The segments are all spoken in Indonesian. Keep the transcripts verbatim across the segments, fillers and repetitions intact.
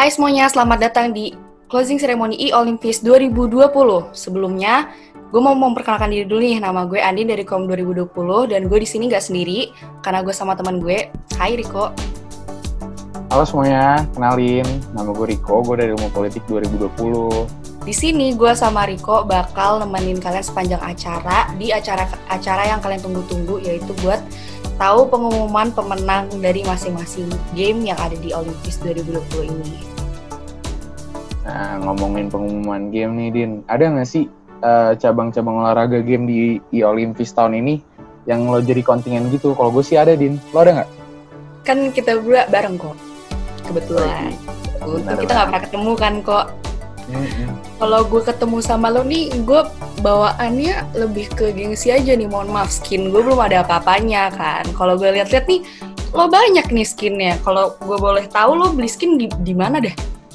Hai semuanya, selamat datang di closing ceremony e-Olympics dua ribu dua puluh. Sebelumnya, gue mau memperkenalkan diri dulu nih. Nama gue Andin dari Kom dua ribu dua puluh dan gue di sini nggak sendiri karena gue sama teman gue. Hai Riko. Halo semuanya, kenalin. Nama gue Riko, gue dari Ilmu Politik dua ribu dua puluh. Di sini gue sama Riko bakal nemenin kalian sepanjang acara di acara-acara yang kalian tunggu-tunggu, yaitu buat tahu pengumuman pemenang dari masing-masing game yang ada di Olympics dua ribu dua puluh ini. Nah, ngomongin pengumuman game nih, Din. Ada nggak sih uh, cabang-cabang olahraga game di e-Olympics tahun ini yang lo jadi kontingen gitu? Kalau gue sih ada, Din. Lo ada nggak? Kan kita berdua bareng kok, kebetulan. Oh, Untung kita nggak pernah ketemu kan kok. Mm-hmm. Kalau gue ketemu sama lo nih, gue bawaannya lebih ke gengsi aja nih. Mohon maaf, skin gue belum ada apa-apanya kan. Kalau gue lihat-lihat nih, lo banyak nih skinnya. Kalau gue boleh tahu, lo beli skin di, di mana deh?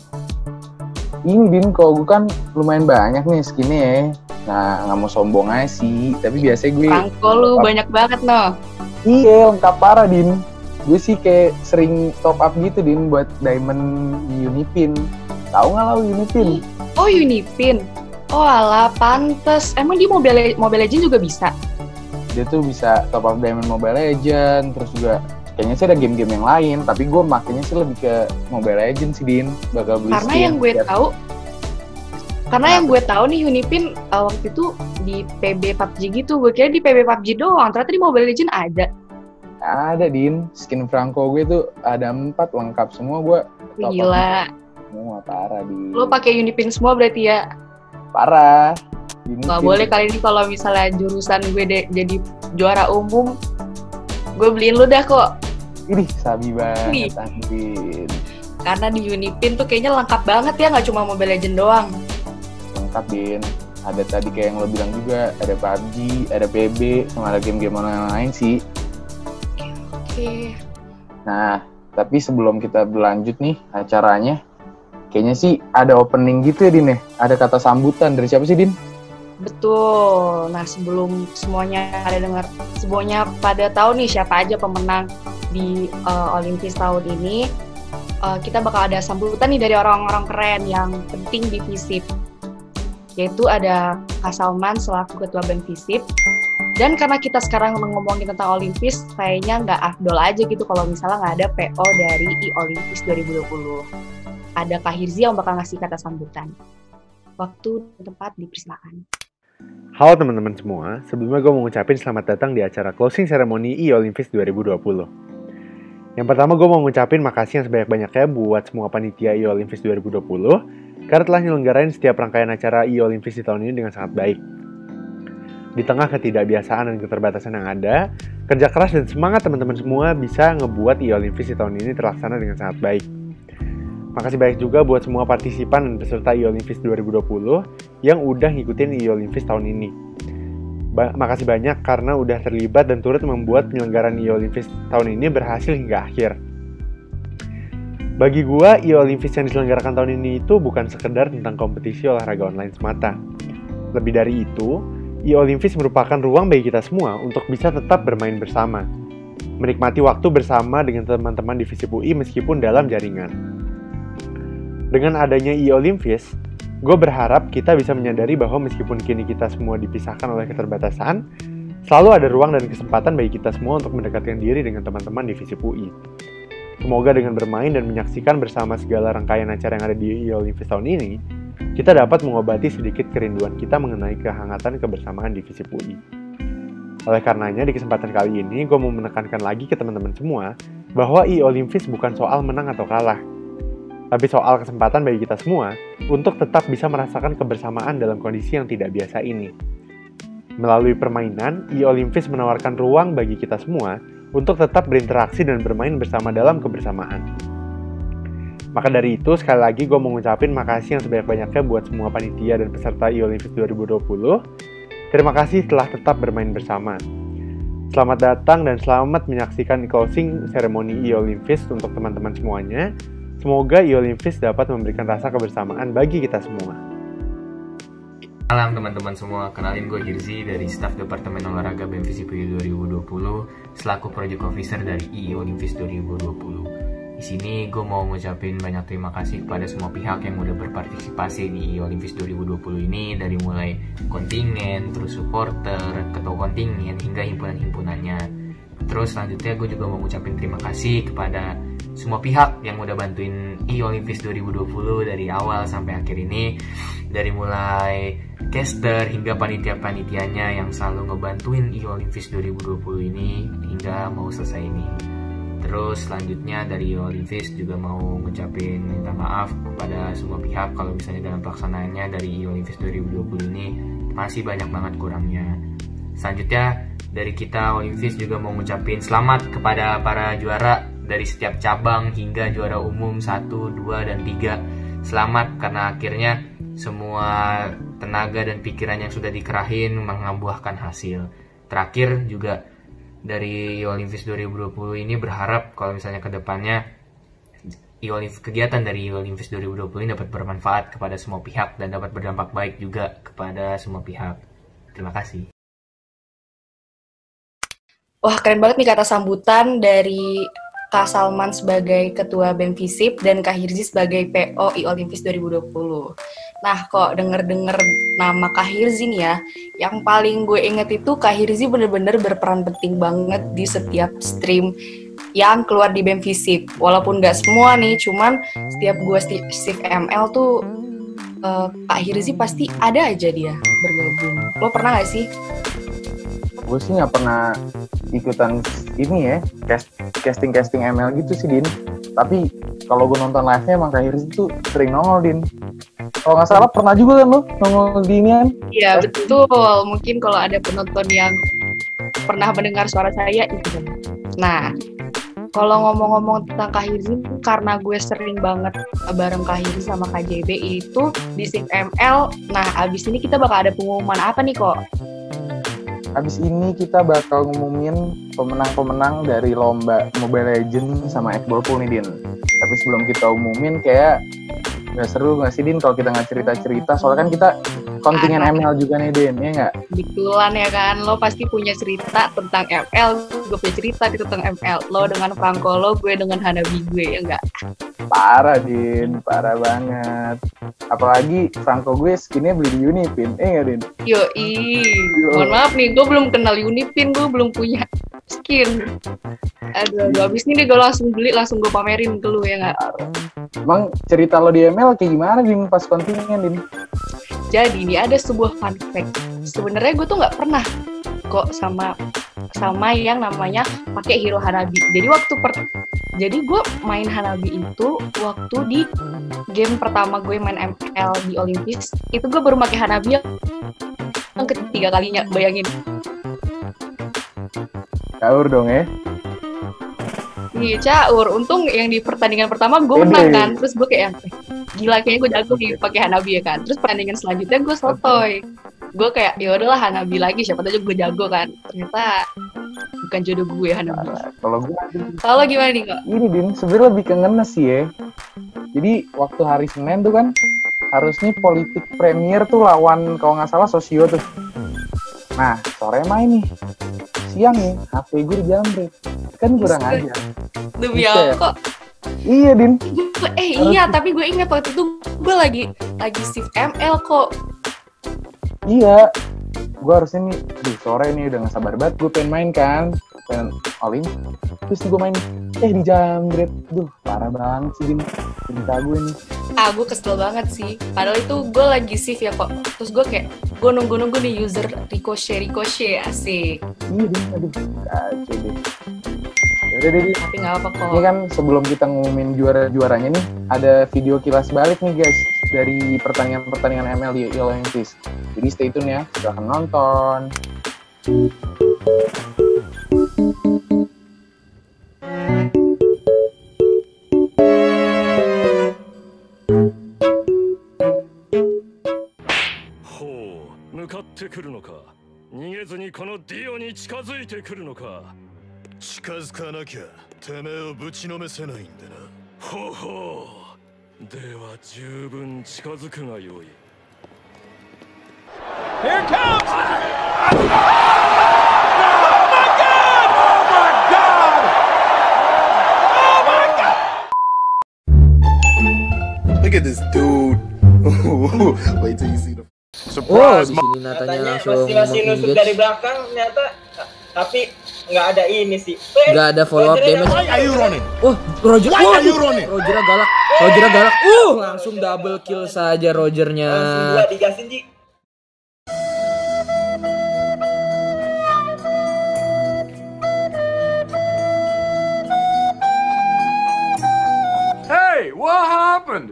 Ini, Din, kalau gue kan lumayan banyak nih skinnya ya. Nah, nggak mau sombong aja sih. Tapi biasanya gue... Rangko lu banyak banget, no. Iya, lengkap parah, Din. Gue sih kayak sering top up gitu, Din, buat diamond Unipin. Tahu nggak lo Unipin? Oh, Unipin. Oh alah, pantes. Emang di Mobile, Mobile Legends juga bisa? Dia tuh bisa top up diamond Mobile Legends, terus juga kayaknya sih ada game-game yang lain, tapi gue makanya sih lebih ke Mobile Legends sih, Din. Bakal beli Karena skin, yang gue biar... tahu, karena nah, yang gue tahu nih Unipin uh, waktu itu di P B P U B G gitu. Gue kira di P B P U B G doang, ternyata di Mobile Legends ada. Ada, Din. Skin Franco gue tuh ada empat lengkap semua, gue top up Gila. semua, parah, Din. Lo pakai Unipin semua berarti ya? Parah. Nggak boleh kali ini kalau misalnya jurusan gue de- jadi juara umum, gue beliin lu dah kok. Ini sabi banget, Andin. Karena di Unipin tuh kayaknya lengkap banget ya, nggak cuma Mobile Legends doang. Lengkap, Din. Ada tadi kayak yang lo bilang juga, ada P U B G, ada P B, sama ada game-game online lain sih. Oke, oke. Nah, tapi sebelum kita berlanjut nih acaranya, kayaknya sih ada opening gitu ya, Din ya? Ada kata sambutan dari siapa sih, Din? Betul. Nah, sebelum semuanya ada dengar, semuanya pada tahu nih siapa aja pemenang di uh, Olympics tahun ini, uh, kita bakal ada sambutan nih dari orang-orang keren yang penting di FISIP. Yaitu ada Kak Salman selaku Ketua B E M FISIP. Dan karena kita sekarang ngomongin tentang Olympics, kayaknya nggak afdol aja gitu kalau misalnya nggak ada P O dari e-Olympics dua ribu dua puluh. Ada Kak Hirzi yang bakal ngasih kata sambutan. Waktu dan tempat dipersilakan. Halo teman-teman semua, sebelumnya gue mau ngucapin selamat datang di acara closing ceremony e-Olympics dua ribu dua puluh. Yang pertama gue mau ngucapin makasih yang sebanyak-banyaknya buat semua panitia e-Olympics dua ribu dua puluh karena telah nyelenggarain setiap rangkaian acara e-Olympics di tahun ini dengan sangat baik. Di tengah ketidakbiasaan dan keterbatasan yang ada, kerja keras dan semangat teman-teman semua bisa ngebuat e-Olympics di tahun ini terlaksana dengan sangat baik. Makasih banyak juga buat semua partisipan dan peserta e-Olympics dua ribu dua puluh yang udah ngikutin e-Olympics tahun ini. Ba- makasih banyak karena udah terlibat dan turut membuat penyelenggaraan e-Olympics tahun ini berhasil hingga akhir. Bagi gua, e-Olympics yang diselenggarakan tahun ini itu bukan sekedar tentang kompetisi olahraga online semata. Lebih dari itu, e-Olympics merupakan ruang bagi kita semua untuk bisa tetap bermain bersama. Menikmati waktu bersama dengan teman-teman di FISIP U I meskipun dalam jaringan. Dengan adanya e-Olympics, gue berharap kita bisa menyadari bahwa meskipun kini kita semua dipisahkan oleh keterbatasan, selalu ada ruang dan kesempatan bagi kita semua untuk mendekatkan diri dengan teman-teman di FISIP U I. Semoga dengan bermain dan menyaksikan bersama segala rangkaian acara yang ada di e-Olympics tahun ini, kita dapat mengobati sedikit kerinduan kita mengenai kehangatan kebersamaan di FISIP U I. Oleh karenanya, di kesempatan kali ini, gue mau menekankan lagi ke teman-teman semua bahwa e-Olympics bukan soal menang atau kalah, tapi soal kesempatan bagi kita semua untuk tetap bisa merasakan kebersamaan dalam kondisi yang tidak biasa ini. Melalui permainan, e-Olympics menawarkan ruang bagi kita semua untuk tetap berinteraksi dan bermain bersama dalam kebersamaan. Maka dari itu, sekali lagi gue mau ngucapin makasih yang sebanyak-banyaknya buat semua panitia dan peserta e-Olympics dua ribu dua puluh. Terima kasih telah tetap bermain bersama. Selamat datang dan selamat menyaksikan closing ceremony e-Olympics untuk teman-teman semuanya. Semoga e-Olympics dapat memberikan rasa kebersamaan bagi kita semua. Salam teman-teman semua, kenalin gue Hirzi dari staf Departemen Olahraga B E M FISIP U I dua ribu dua puluh selaku Project Officer dari e-Olympics dua ribu dua puluh. Di sini gue mau ngucapin banyak terima kasih kepada semua pihak yang udah berpartisipasi di e-Olimpiade dua ribu dua puluh ini, dari mulai kontingen, terus supporter, ketua kontingen, hingga himpunan-himpunannya. Terus selanjutnya gue juga mau ngucapin terima kasih kepada semua pihak yang udah bantuin e-Olimpiade dua ribu dua puluh dari awal sampai akhir ini, dari mulai caster hingga panitia-panitianya yang selalu ngebantuin e-Olimpiade dua ribu dua puluh ini hingga mau selesai ini. Terus selanjutnya dari e-Olimpiade juga mau ngucapin minta maaf kepada semua pihak kalau misalnya dalam pelaksanaannya dari e-Olimpiade dua ribu dua puluh ini masih banyak banget kurangnya. Selanjutnya dari kita Olimpiade juga mau ngucapin selamat kepada para juara dari setiap cabang hingga juara umum satu, dua, dan tiga. Selamat karena akhirnya semua tenaga dan pikiran yang sudah dikerahin membuahkan hasil. Terakhir juga dari e-Olimpiade dua ribu dua puluh ini berharap kalau misalnya ke depannya kegiatan dari e-Olimpiade dua ribu dua puluh ini dapat bermanfaat kepada semua pihak dan dapat berdampak baik juga kepada semua pihak. Terima kasih. Wah, keren banget nih kata sambutan dari Kak Salman sebagai Ketua B E M FISIP dan Kak Hirzi sebagai P O e-Olimpiade dua ribu dua puluh. Nah, kok denger-denger nama Kak Hirzi nih ya, yang paling gue inget itu Kak Hirzi bener-bener berperan penting banget di setiap stream yang keluar di B E M FISIP. Walaupun gak semua nih, cuman setiap gue shift M L tuh uh, Kak Hirzi pasti ada aja dia bergabung. Lo pernah gak sih? Gue sih nggak pernah ikutan ini ya, cast, casting-casting M L gitu sih, Din. Tapi kalau gue nonton live-nya emang Kak Hirzi tuh sering nongol, Din. Kalau nggak salah pernah juga kan lo nongol di ini kan? Iya, betul. Mungkin kalau ada penonton yang pernah mendengar suara saya, itu. Nah, kalau ngomong-ngomong tentang Kak Hirzi, karena gue sering banget bareng Kak Hirzi sama Kak J B itu di shift M L. Nah, abis ini kita bakal ada pengumuman apa nih kok? Habis ini kita bakal ngumumin pemenang-pemenang dari lomba Mobile Legends sama X-Ball Pool nih, Din. Tapi sebelum kita umumin, kayak nggak seru nggak sih, Din, kalau kita nggak cerita-cerita? Soalnya kan kita kontingen M L juga nih, Din, ya nggak? Kebetulan ya kan, lo pasti punya cerita tentang M L, gue punya cerita tentang M L. Lo dengan Franco lo, gue dengan Hanabi gue, ya nggak? Parah, Din, parah banget. Apalagi Franco gue skinnya beli di Unipin, eh nggak, Din? Yoi, mohon maaf nih, gue belum kenal Unipin, gue belum punya skin. Aduh, aduh, abis ini deh gue langsung beli, langsung gue pamerin ke lu, ya nggak? Emang cerita lo di M L kayak gimana, Din, pas kontingen, Din? Jadi ini ada sebuah fun fact. Sebenarnya gue tuh nggak pernah kok sama sama yang namanya pakai hero Hanabi. Jadi waktu per jadi gue main Hanabi itu waktu di game pertama gue main M L di Olimpiade, itu gue baru pakai Hanabi yang ketiga kalinya, bayangin. Caur dong ya. Iya, caur. Untung yang di pertandingan pertama gue menang kan. Terus gue kayak gila, kayaknya gue jago nih pakai Hanabi ya kan. Terus pertandingan selanjutnya gue sotoy. Gue kayak ya udahlah Hanabi lagi, siapa tahu gue jago kan. Ternyata bukan jodoh gue Hanabi. Kalau gue Kalau gimana nih kok? ini, Din, sebenarnya lebih ke ngenes sih ya. Jadi waktu hari Senin tuh kan harusnya politik premier tuh lawan kalau nggak salah Sosio tuh. Nah, sore main nih. Siang nih, H P gue dijamret. Kan kurang aja. Demi apa kok? Iya, Din. Eh iya, tapi gue ingat waktu itu gue lagi lagi shift M L kok. Iya. Gue harusnya nih, di sore nih udah gak sabar banget. Gue pengen main kan. Pengen all-in. Terus gue main, eh dijamret. Duh, parah banget sih, Din. Cerita gue nih. Ah, gue kesel banget sih. Padahal itu gue lagi shift ya kok. Terus gue kayak, gue nunggu-nunggu nih user Ricochet, Ricochet, asik. Iya, Din. Aduh, kacau deh. Yaudah deh, Din. Tapi gak apa kok. Ini kan sebelum kita ngumumin juara-juaranya nih, ada video kilas balik nih guys, dari pertandingan-pertandingan M L di e-Olimpiade. Jadi stay tune ya, silahkan nonton. Ho, 向かってくるのか。逃げずにこのディオに近づいてくるのか。 近づかなきゃてめえをぶちのめせないんでな。 ほほう。では十分近づくがよい。 Here comes! at this dude. Wait till you see the. Oh, di sini Natanya langsung masih masih nusuk dari belakang ternyata, tapi nggak ada ini sih. Nggak ada follow up damage. Why are you running? Oh, Roger. Why are you running? Roger galak. Roger galak. Uh, langsung double kill saja Rogernya. Langsung dua digasin Ji. Hey, what happened?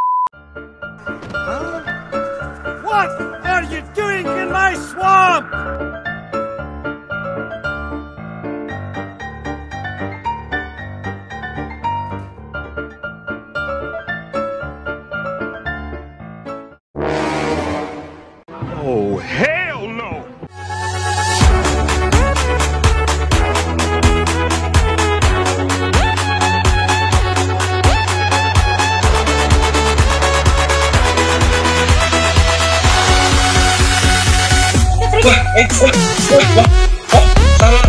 Huh? What are you doing in my swamp? Oh, hell no! Wah, eh, wah, wah, wah, oh, salah.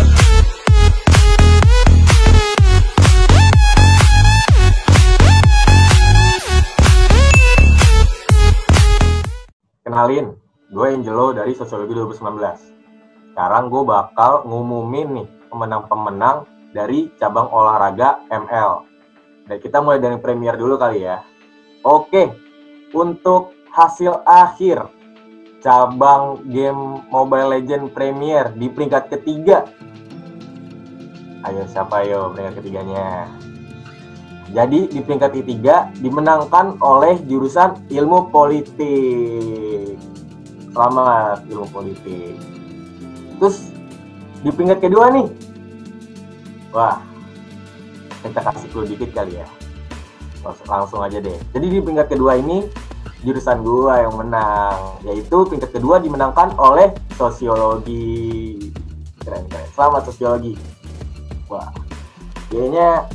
Kenalin, gue Angelo dari Sosiologi dua ribu sembilan belas. Sekarang gue bakal ngumumin nih pemenang-pemenang dari cabang olahraga M L. Dan kita mulai dari Premier dulu kali ya. Oke, untuk hasil akhir cabang game Mobile Legends Premier di peringkat ketiga. Ayo siapa yo peringkat ketiganya? Jadi di peringkat ketiga dimenangkan oleh jurusan ilmu politik. Selamat ilmu politik. Terus di peringkat kedua nih. Wah, kita kasih clue dikit kali ya. Langsung aja deh. Jadi di peringkat kedua ini jurusan gua yang menang, yaitu peringkat kedua dimenangkan oleh sosiologi. Keren keren. Selamat sosiologi. Wah, kayaknya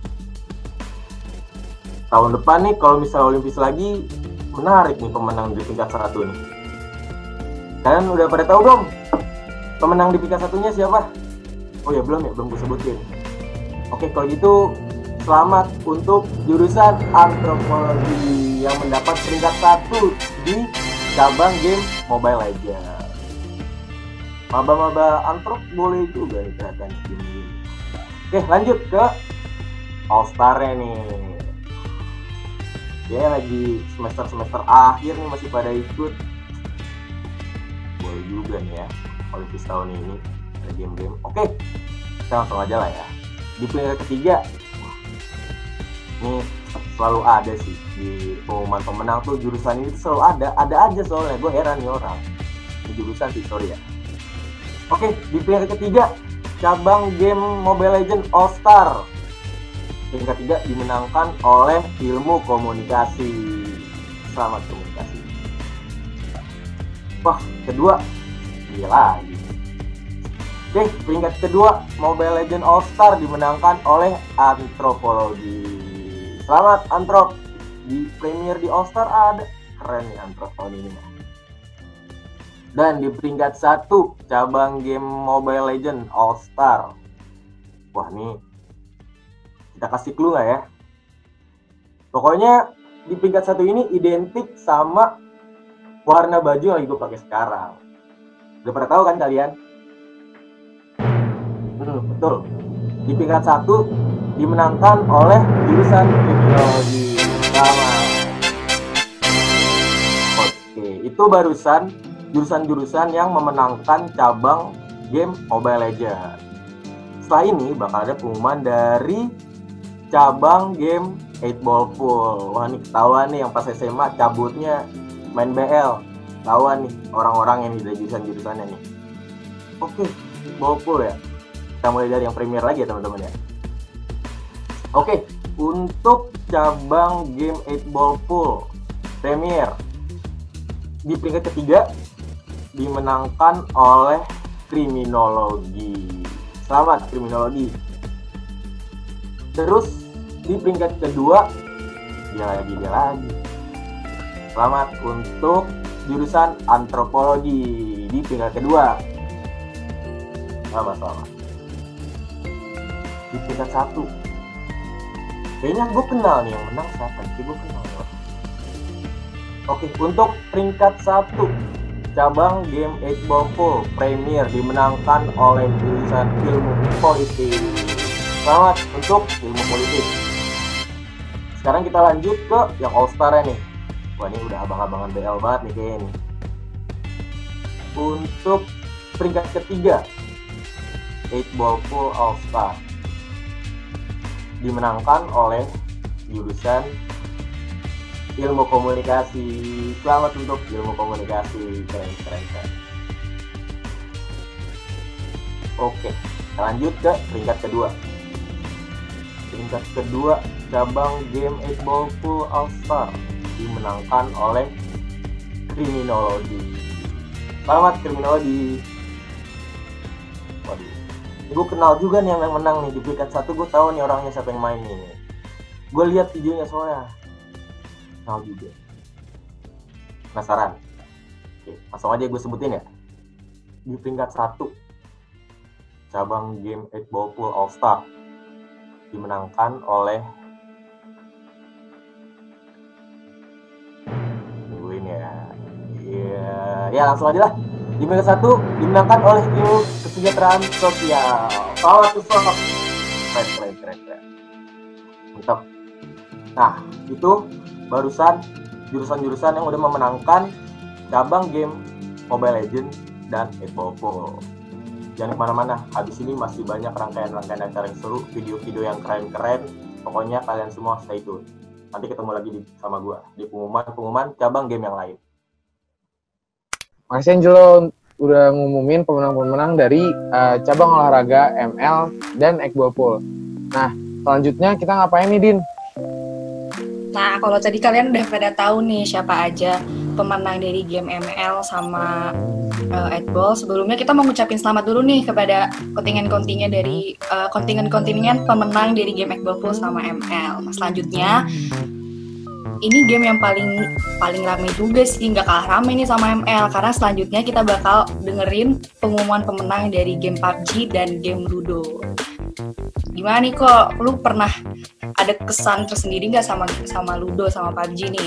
tahun depan nih kalau misalnya Olimpis lagi menarik nih pemenang di peringkat satu nih. Kalian udah pada tahu belum pemenang di peringkat satunya siapa? Oh ya belum ya, belum gue sebutin. Oke kalau gitu selamat untuk jurusan antropologi yang mendapat peringkat satu di cabang game Mobile Legends. Maba-maba antrop boleh juga nih ternyata ini. Oke lanjut ke All Star-nya nih. Dia lagi semester-semester akhir nih masih pada ikut. Boleh juga nih ya Olimpis tahun ini ada game-game. Oke kita langsung aja lah ya. Di peringkat ketiga ini selalu ada sih di pengumuman pemenang tuh jurusan ini selalu ada, ada aja soalnya gue heran nih orang di jurusan sih sorry ya. Oke di peringkat ketiga cabang game Mobile Legends All Star peringkat tiga dimenangkan oleh ilmu komunikasi. Selamat komunikasi. Wah kedua gila lagi. Oke peringkat kedua Mobile Legends All Star dimenangkan oleh antropologi. Selamat Antrop, di Premier di All Star ada, keren nih Antrop tahun ini. Dan di peringkat satu cabang game Mobile Legends All Star. Wah nih, kita kasih clue nggak ya? Pokoknya di peringkat satu ini identik sama warna baju yang lagi gue pakai sekarang. Udah pada tahu kan kalian? Hmm, betul. Di peringkat satu dimenangkan oleh jurusan kriminologi. Selamat. Oke, itu barusan jurusan-jurusan yang memenangkan cabang game Mobile Legends. Setelah ini bakal ada pengumuman dari cabang game eight ball pool. Wah, ini ketahuan nih yang pas S M A cabutnya main B L. Ketahuan nih orang-orang yang dari jurusan-jurusannya nih. Oke, ball pool ya. Kita mulai dari yang Premier lagi ya teman-teman ya. Oke, untuk cabang game eight ball pool Premier di peringkat ketiga dimenangkan oleh kriminologi. Selamat kriminologi. Terus di peringkat kedua dia lagi dia lagi. Selamat untuk jurusan antropologi di peringkat kedua. Selamat selamat. Di peringkat satu. Kayaknya gue kenal nih yang menang siapa? Jadi gue kenal loh. Oke, untuk peringkat satu, cabang game eight ball pool Premier dimenangkan oleh jurusan ilmu politik. Selamat untuk ilmu politik. Sekarang kita lanjut ke yang All Star nih. Wah, ini udah abang-abangan B L banget nih kayaknya nih. Untuk peringkat ketiga, eight ball pool All Star dimenangkan oleh jurusan ilmu komunikasi. Selamat untuk ilmu komunikasi. Keren, keren, keren. Oke, kita lanjut ke peringkat kedua. Peringkat kedua, cabang game eight ball pool All Star dimenangkan oleh kriminologi. Selamat kriminologi. Waduh, gue kenal juga nih yang menang nih di peringkat satu. Gue tahu nih orangnya siapa yang main nih. Gue lihat videonya soalnya. Kenal juga. Penasaran? Oke, langsung aja gue sebutin ya. Di peringkat satu, cabang game eight ball pool All Star dimenangkan oleh tungguin ya. Iya, ya langsung aja lah. Di peringkat satu dimenangkan oleh ilmu kesejahteraan sosial. Selamat untuk keren, keren, keren, keren. Mantap. Nah, itu barusan jurusan-jurusan yang udah memenangkan cabang game Mobile Legends dan eight ball pool. Jangan kemana-mana, habis ini masih banyak rangkaian-rangkaian acara yang seru, video-video yang keren-keren. Pokoknya kalian semua stay tune. Nanti ketemu lagi di, sama gue di pengumuman-pengumuman cabang game yang lain. Makasih Angelo udah ngumumin pemenang-pemenang dari uh, cabang olahraga M L dan eight ball pool. Nah, selanjutnya kita ngapain nih, Din? Nah, kalau tadi kalian udah pada tahu nih siapa aja pemenang dari game M L sama uh, eight ball. Sebelumnya kita mau ngucapin selamat dulu nih kepada kontingen-kontingen dari uh, kontingen-kontingen pemenang dari game eight ball pool sama M L. Nah, selanjutnya ini game yang paling paling rame juga sih, nggak kalah rame nih sama M L, karena selanjutnya kita bakal dengerin pengumuman pemenang dari game P U B G dan game Ludo. Gimana nih kok, lu pernah ada kesan tersendiri nggak sama sama Ludo sama P U B G nih?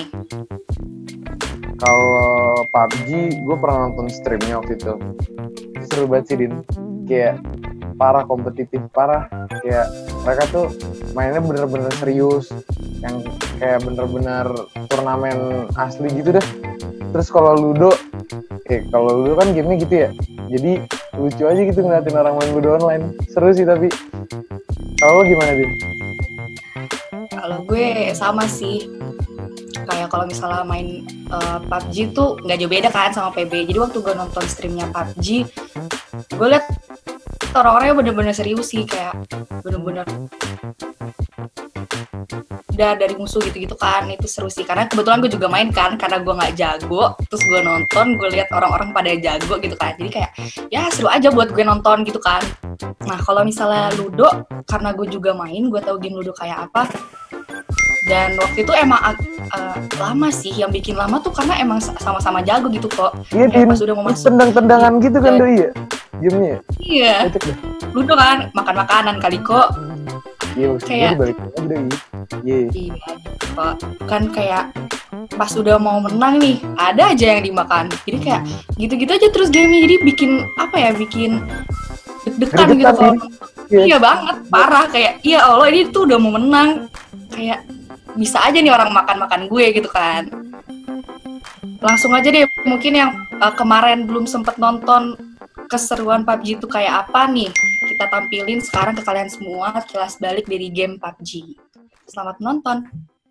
Kalau P U B G, gue pernah nonton streamnya waktu itu. Seru banget sih, Din. Kayak parah kompetitif, parah. Kayak mereka tuh mainnya bener-bener serius. Yang kayak bener-bener turnamen asli gitu deh. Terus kalau Ludo, eh kalau Ludo kan gamenya gitu ya. Jadi lucu aja gitu ngeliatin orang main Ludo online. Seru sih tapi. Kalau lo gimana, Din? Kalau gue sama sih. Kayak kalau misalnya main uh, P U B G tuh nggak jauh beda kan sama P B. Jadi waktu gue nonton streamnya P U B G, gue liat orang-orangnya bener-bener serius sih, kayak bener-bener udah dari musuh gitu-gitu kan. Itu seru sih, karena kebetulan gue juga main kan, karena gue nggak jago, terus gue nonton, gue lihat orang-orang pada jago gitu kan, jadi kayak ya seru aja buat gue nonton gitu kan. Nah kalau misalnya Ludo, karena gue juga main, gue tahu game Ludo kayak apa. Dan waktu itu emang uh, lama sih, yang bikin lama tuh karena emang sama-sama jago gitu kok. Iya, Din, pas udah mau masuk tendang-tendangan gitu kan doi ya gamenya. Iya, Ludo kan makan makanan kali kok. Iya, kayak balik lagi doi. Iya. Iya, kok kan kayak pas udah mau menang nih, ada aja yang dimakan. Jadi kayak gitu-gitu aja terus gamenya, jadi bikin apa ya, bikin deg-degan gitu kok. Iya. Iya banget, parah, kayak iya Allah ini tuh udah mau menang, kayak bisa aja nih orang makan-makan gue gitu kan. Langsung aja deh, mungkin yang uh, kemarin belum sempet nonton keseruan P U B G itu kayak apa nih, kita tampilin sekarang ke kalian semua kilas balik dari game P U B G. Selamat menonton.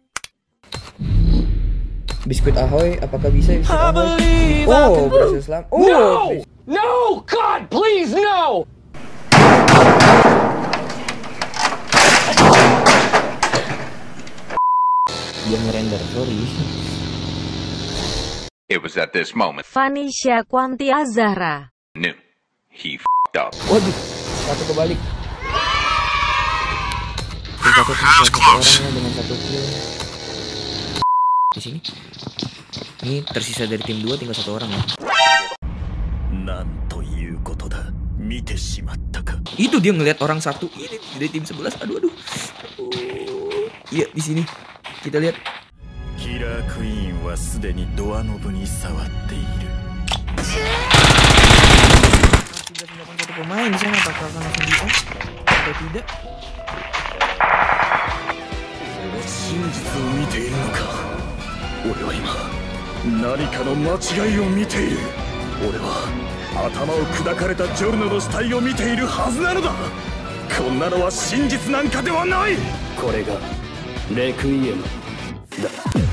Biskuit Ahoy, apakah bisa biskuit Ahoy? Oh, berhasil selam. Oh, no! No! God, please, no! Dia ngerender, sorry. It was at this moment Vanisha Kwantia Zahra knew he f***ed up. Waduh, satu kebalik. Satu satu orangnya dengan satu kill. Di sini. Ini tersisa dari tim dua tinggal satu orang ya. Itu dia ngelihat orang satu ini dari tim sebelas. Aduh aduh. Oh, iya di sini. Kita lihat. Killer Queen ははすでにドアノブに触っている。 tiga puluh delapan pemain di sana bakal langsung bisa atau tidak? 俺は真実を見ているのか。俺は今何かの間違いを見ている。俺は頭を砕かれたジョルノの死体を見ているはずなのだ。こんなのは真実なんかではない。これがレクイエムだ。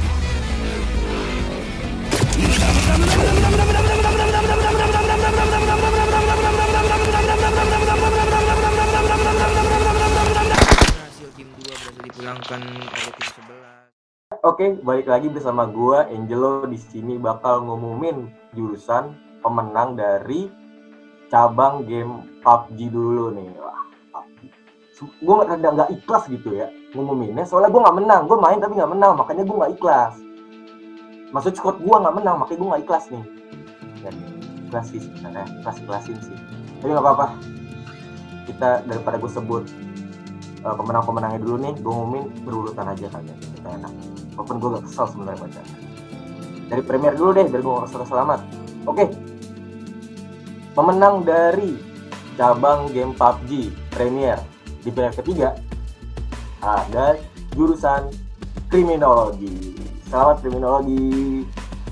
Oke, balik lagi bersama gua Angelo. Di sini bakal ngumumin jurusan pemenang dari cabang game P U B G dulu nih. Wah, P U B G. Gua rada nggak ikhlas gitu ya ngumuminnya, soalnya gua nggak menang. Gua main tapi nggak menang, makanya gua nggak ikhlas. Maksud squad gua nggak menang, makanya gua nggak ikhlas nih. Ya, ikhlas sih sebenarnya, ikhlas ikhlasin sih. Tapi nggak apa-apa. Kita daripada gua sebut uh, pemenang-pemenangnya dulu nih, gua ngumumin berurutan aja kan ya, kita enak. Walaupun gue gak kesel sebenarnya baca. Dari Premier dulu deh, biar gue gak kesel selamat. Oke. Pemenang dari cabang game P U B G Premier di peringkat ketiga ada jurusan Kriminologi. Selamat Kriminologi.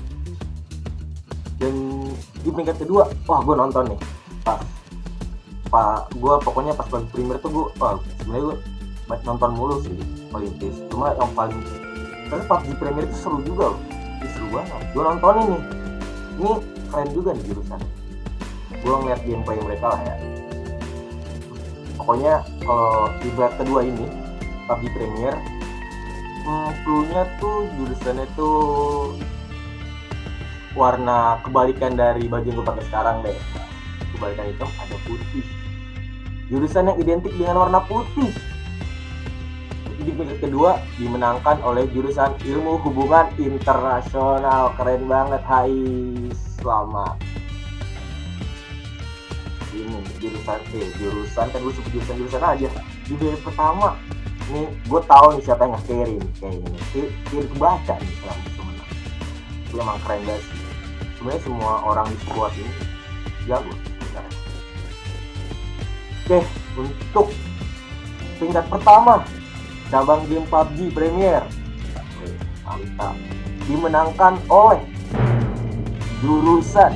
Dan di peringkat kedua, wah gue nonton nih. Pas, pak, gue pokoknya pas bagi Premier tuh gue, wah sebenarnya gue nonton mulu sih Olimpis. Cuma yang paling tapi P U B G Premier itu seru juga loh, ini seru banget. Gue nontonin nih, ini keren juga nih jurusan. Gue ngeliat gameplay mereka lah ya. Pokoknya kalau di berat kedua ini P U B G Premier, hmm, clue-nya tuh jurusannya tuh warna kebalikan dari baju yang gue pakai sekarang deh. Kebalikan hitam ada putih. Jurusan yang identik dengan warna putih. Di peringkat kedua dimenangkan oleh jurusan Ilmu Hubungan Internasional. Keren banget, hai, selamat. Ini jurusan eh jurusan kan gue sebut jurusan jurusan aja. Di game pertama nih gue tahu nih siapa yang nge-carry nih kayak ini. Carry kebaca nih selama semenang. Itu emang keren banget sih. Sebenarnya semua orang di squad ini jago sebenarnya. Oke, untuk peringkat pertama cabang game P U B G Premier, mantap, dimenangkan oleh jurusan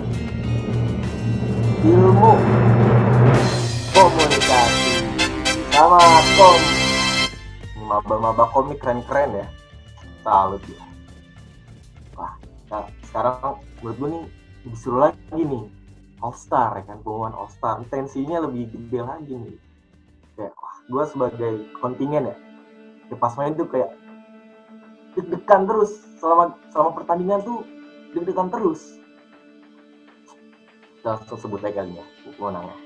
Ilmu Komunikasi. Sama Kom. Ini maba-maba komik keren-keren ya. Salut ya. Wah, nah, sekarang menurut gue nih lebih seru lagi nih. All Star ya kan, pengumuman All Star. Tensinya lebih gede lagi nih. Kayak, wah, gue sebagai kontingen ya, ya pas main tuh kayak deg-degan terus selama selama pertandingan tuh deg-degan terus. Kita langsung sebut aja kali ya pemenangnya.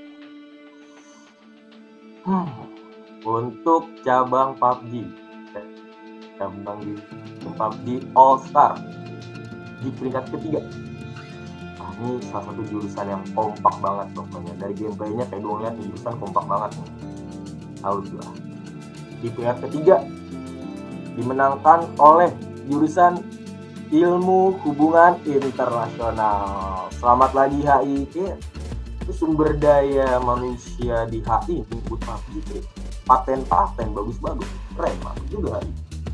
Hmm. Untuk cabang P U B G, cabang di P U B G All Star di peringkat ketiga. Nah, ini salah satu jurusan yang kompak banget pokoknya. Dari gameplaynya kayak gue ngeliat jurusan kompak banget nih. Tahu juga. Di peringkat ketiga dimenangkan oleh jurusan Ilmu Hubungan Internasional. Selamat lagi H I. Itu sumber daya manusia di H I input P U B G. Paten-paten bagus-bagus. Keren banget juga H I.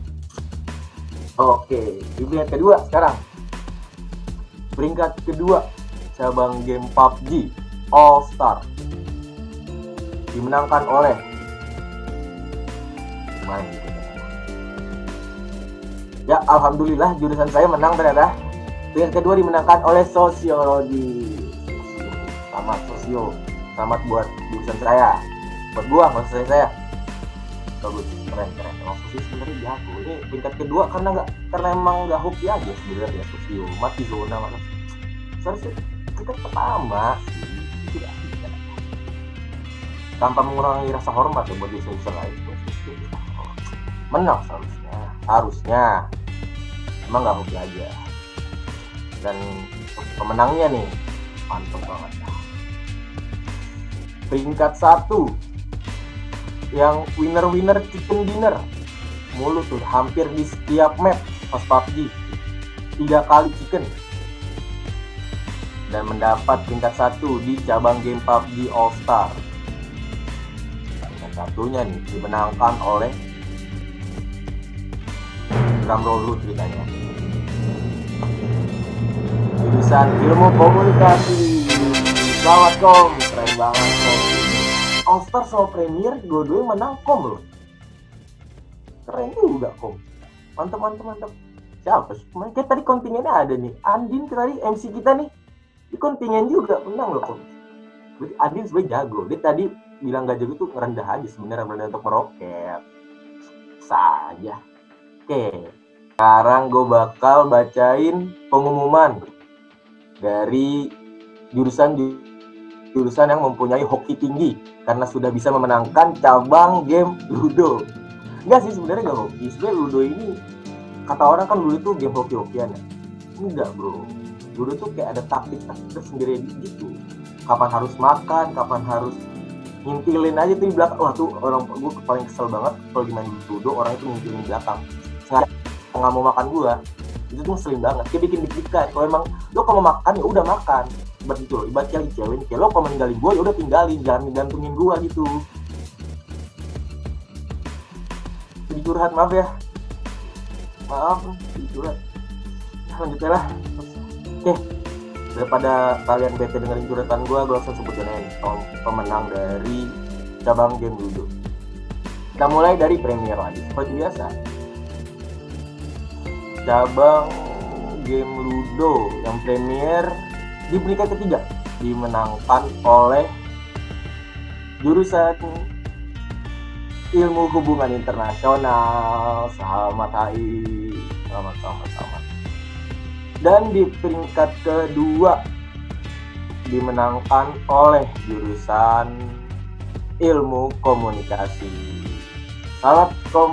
Oke, di peringkat kedua sekarang. Peringkat kedua cabang game P U B G All Star dimenangkan oleh gimana gitu. Ya, alhamdulillah jurusan saya menang ternyata. Peringkat kedua dimenangkan oleh Sosiologi. Selamat sosio. Selamat buat jurusan saya. Buat gua, maksud saya. Bagus, keren, keren. Emang sosio sebenarnya jago. Ini peringkat kedua karena nggak, karena emang nggak hoki aja sebenarnya sosio. Mati zona malah. Seharusnya peringkat pertama sih. Tidak, tidak. Tanpa mengurangi rasa hormat ya buat jurusan lain. Menang seharusnya. Harusnya. Emang nggak hoki aja. Dan pemenangnya nih mantap banget. Peringkat satu yang winner-winner chicken dinner mulu tuh hampir di setiap map pas P U B G. tiga kali chicken dan mendapat peringkat satu di cabang game P U B G All Star. Peringkat satunya nih dimenangkan oleh drumroll dulu ceritanya. Jurusan ilmu komunikasi. Selamat Kom, keren banget Kom. All Star sama Premier dua-duanya menang Kom loh. Keren juga Kom. Mantap mantap mantap. Siapa sih? Kayak tadi kontingennya ada nih. Andin tadi M C kita nih. Di kontingen juga menang loh Kom. Berarti Andin sebenarnya jago. Dia tadi bilang gak jago tuh ngerendah aja sebenarnya, merendah untuk meroket. Saja. Oke. Sekarang gue bakal bacain pengumuman dari jurusan jurusan yang mempunyai hoki tinggi karena sudah bisa memenangkan cabang game Ludo. Enggak sih sebenarnya nggak hoki. Sebenarnya Ludo ini kata orang kan Ludo itu game hoki-hokian ya. Enggak bro. Ludo tuh kayak ada taktik-taktik sendiri gitu. Kapan harus makan, kapan harus ngintilin aja tuh di belakang. Wah tuh orang gue paling kesel banget kalau main Ludo orang itu ngintilin di belakang. Sengaja nggak mau makan gue. Itu tuh ngeselin banget. Kayak bikin deg-degan. Kalau emang lo kalau mau makan ya udah makan. Ibarat gitu loh. Ibarat kayak cewek nih. Kayak lo kalau meninggalin gue ya udah tinggalin. Jangan gantungin gue gitu. Jadi curhat maaf ya. Maaf. Jadi curhat. Nah, lanjut ya lah. Oke. Daripada kalian bete dengerin curhatan gue, gue langsung sebutin aja pemenang dari cabang game Ludo. Kita mulai dari Premier lagi. Seperti biasa. Cabang game Ludo yang Premier di peringkat ketiga dimenangkan oleh jurusan ilmu hubungan internasional. Selamat hai, selamat selamat selamat. Dan di peringkat kedua dimenangkan oleh jurusan ilmu komunikasi. Selamat Kom.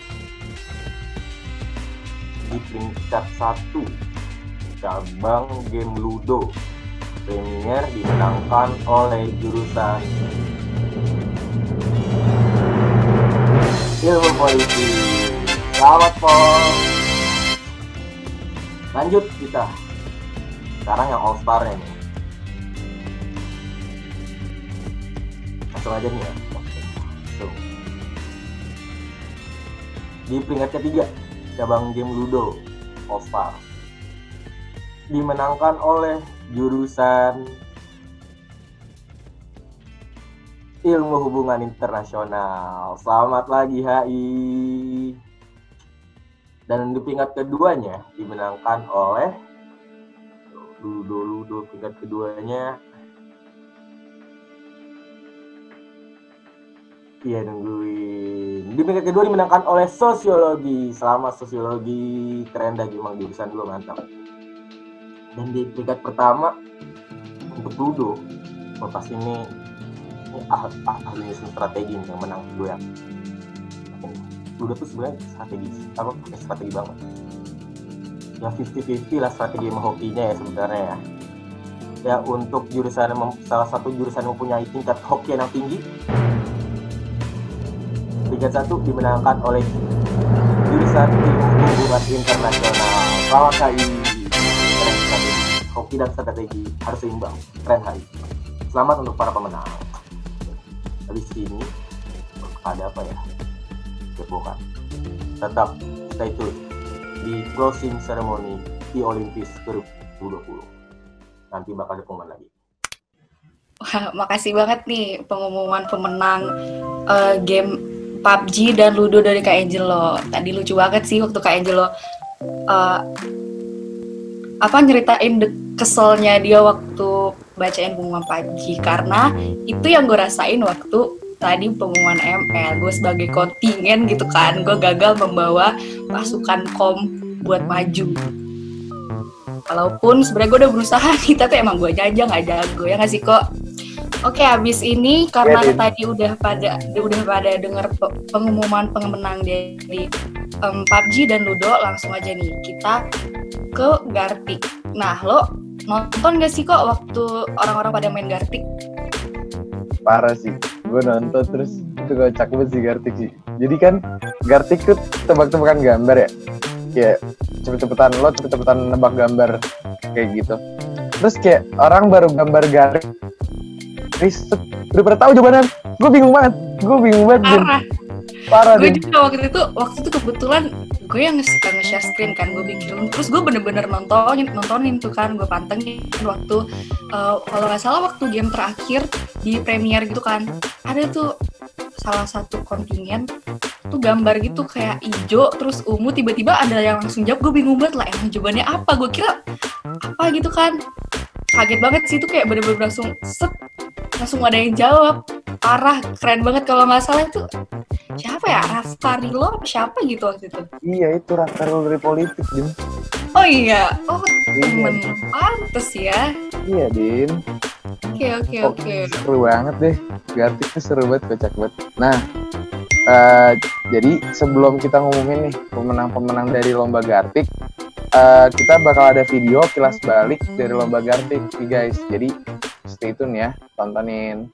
Di peringkat satu cabang game Ludo Premier dimenangkan oleh jurusan ilmu politik. Selamat Pol. Lanjut kita sekarang yang All Star nya nih. Langsung aja nih ya. Langsung. Di peringkat ketiga cabang game Ludo All Star dimenangkan oleh jurusan ilmu hubungan internasional. Selamat lagi H I. Dan di peringkat keduanya dimenangkan oleh Ludo Ludo peringkat keduanya. Iya nungguin. Di peringkat kedua dimenangkan oleh sosiologi. Selamat sosiologi. Keren dah gimana jurusan dulu, mantap. Dan di peringkat pertama untuk Ludo, oh, pasti ini, ini ah, ah, ahli strategi nih yang menang dua ya. Ludo tuh sebenarnya strategis, apa pakai strategi banget. Ya fifty fifty lah strategi sama hokinya ya sebenarnya ya. Ya untuk jurusan salah satu jurusan yang mempunyai tingkat hoki yang tinggi. Peringkat satu dimenangkan oleh jurusan ilmu hubungan internasional. Selamat H I. Keren strategi. Hoki dan strategi harus seimbang. Keren H I. Selamat untuk para pemenang. Habis ini ada apa ya? Kepokan. Tetap stay tune di closing ceremony di Olimpis dua ribu dua puluh. Nanti bakal ada pengumuman lagi. Wah, makasih banget nih pengumuman pemenang uh, game P U B G dan Ludo dari Kak Angelo. Tadi lucu banget sih waktu Kak Angelo uh, apa nyeritain de- keselnya dia waktu bacain pengumuman P U B G, karena itu yang gue rasain waktu tadi pengumuman M L. Gue sebagai kontingen gitu kan, gue gagal membawa pasukan kom buat maju. Walaupun sebenarnya gue udah berusaha nih, tapi emang gue aja nggak jago ya nggak sih kok. Oke, habis ini karena ya, tadi udah pada udah pada dengar pengumuman pemenang dari um, P U B G dan Ludo, langsung aja nih kita ke Gartic. Nah, lo nonton gak sih kok waktu orang-orang pada main Gartic? Parah sih, gue nonton terus itu kocak banget sih Gartic sih. Jadi kan Gartic tuh tebak-tebakan gambar ya, kayak cepet-cepetan lo cepet-cepetan nebak gambar kayak gitu. Terus kayak orang baru gambar garis riset udah pada tahu jawabannya. Gue bingung banget. Gue bingung banget. Parah. Parah Gue Din. juga waktu itu waktu itu kebetulan gue yang suka nge-share screen kan, gue bikin terus gue bener-bener nontonin nontonin tuh kan, gue pantengin waktu uh, kalau nggak salah waktu game terakhir di Premiere gitu kan, ada tuh salah satu kontingen tuh gambar gitu kayak hijau terus ungu, tiba-tiba ada yang langsung jawab. Gue bingung banget lah emang jawabannya apa, gue kira apa gitu kan, kaget banget sih itu kayak bener-bener langsung set langsung ada yang jawab. Parah, keren banget. Kalau nggak salah itu siapa ya, Rafkarilo apa siapa gitu waktu itu. Iya itu Rafkarilo dari Politik Din. Oh iya, oh Iya. temen pantes ya. Iya Din. Oke oke Oh, oke. seru banget deh, Gartik tuh seru banget, kocak banget. Nah, uh, jadi sebelum kita ngumumin nih pemenang-pemenang dari lomba Gartik, uh, kita bakal ada video kilas balik dari lomba Gartik nih guys. Jadi stay tune ya, tontonin.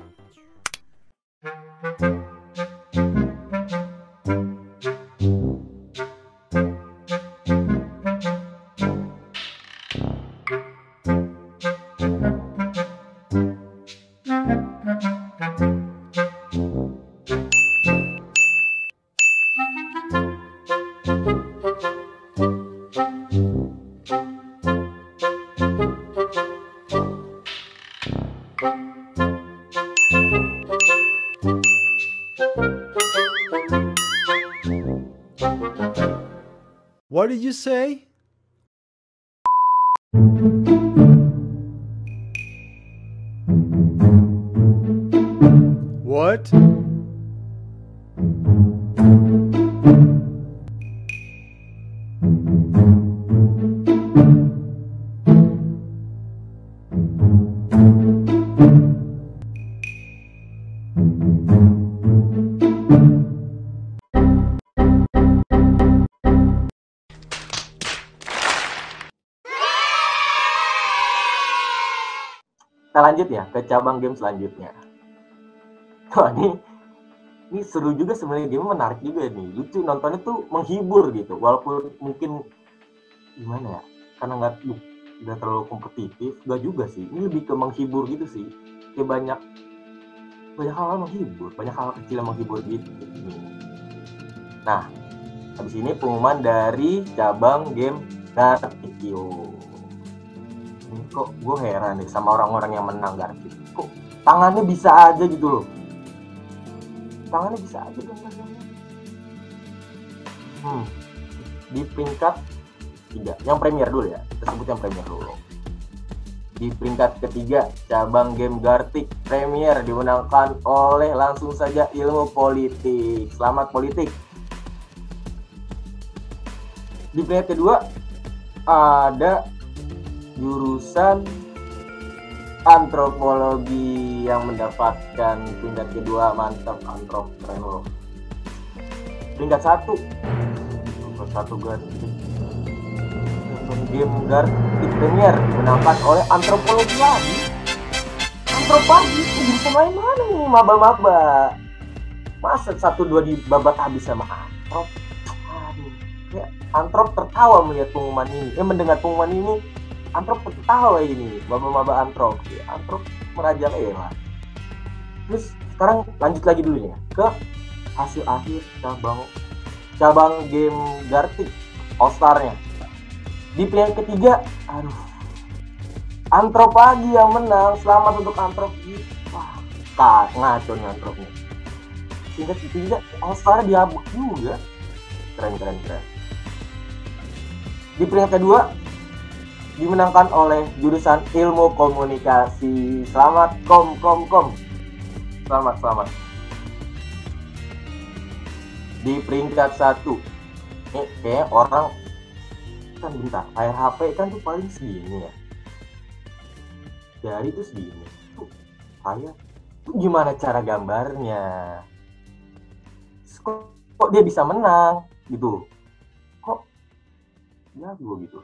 What did you say? What? Kita lanjut ya ke cabang game selanjutnya. Wah ini, ini seru juga sebenarnya, game menarik juga nih, lucu, nontonnya tuh menghibur gitu, walaupun mungkin gimana ya, karena nggak nggak terlalu kompetitif, nggak juga sih, ini lebih ke menghibur gitu sih, kayak banyak banyak hal menghibur, banyak hal kecil yang menghibur gitu. Nah, habis ini pengumuman dari cabang game Gartic. Ini kok gue heran nih sama orang-orang yang menang Gartic. Kok tangannya bisa aja gitu loh. Tangannya bisa aja gambar-gambar. Hmm. Di peringkat tiga, yang Premier dulu ya. Kita sebut yang Premier dulu. Di peringkat ketiga, cabang game Gartic Premier dimenangkan oleh langsung saja Ilmu Politik. Selamat Politik. Di peringkat kedua ada jurusan Antropologi yang mendapatkan peringkat kedua. Mantap, antrop, keren loh. Peringkat satu, peringkat satu Gartic game Gartic Premier dimenangkan oleh Antropologi lagi. Antropologi jurusan lain mana nih, maba-maba. Masa satu dua dibabat habis sama antrop. Aduh, ya, antrop tertawa melihat pengumuman ini. Eh, mendengar pengumuman ini, antrop tertawa ini, maba-maba antrop. Ya, antrop merajalela. Terus sekarang lanjut lagi dulu ya ke hasil akhir cabang cabang game Gartic All Star-nya. Di peringkat ketiga, aduh, antrop lagi yang menang. Selamat untuk antrop. Wah, kak, ngaco nih antropnya. Peringkat ketiga All Star diabuk juga. Keren, keren, keren. Di peringkat kedua dimenangkan oleh jurusan Ilmu Komunikasi. Selamat kom kom kom. Selamat, selamat. Di peringkat satu, ini kayaknya orang kan bentar, layar H P kan tuh paling segini ya. Dari tuh segini. Tuh, kayak tuh gimana cara gambarnya? Kok, kok dia bisa menang gitu? Kok jago gitu?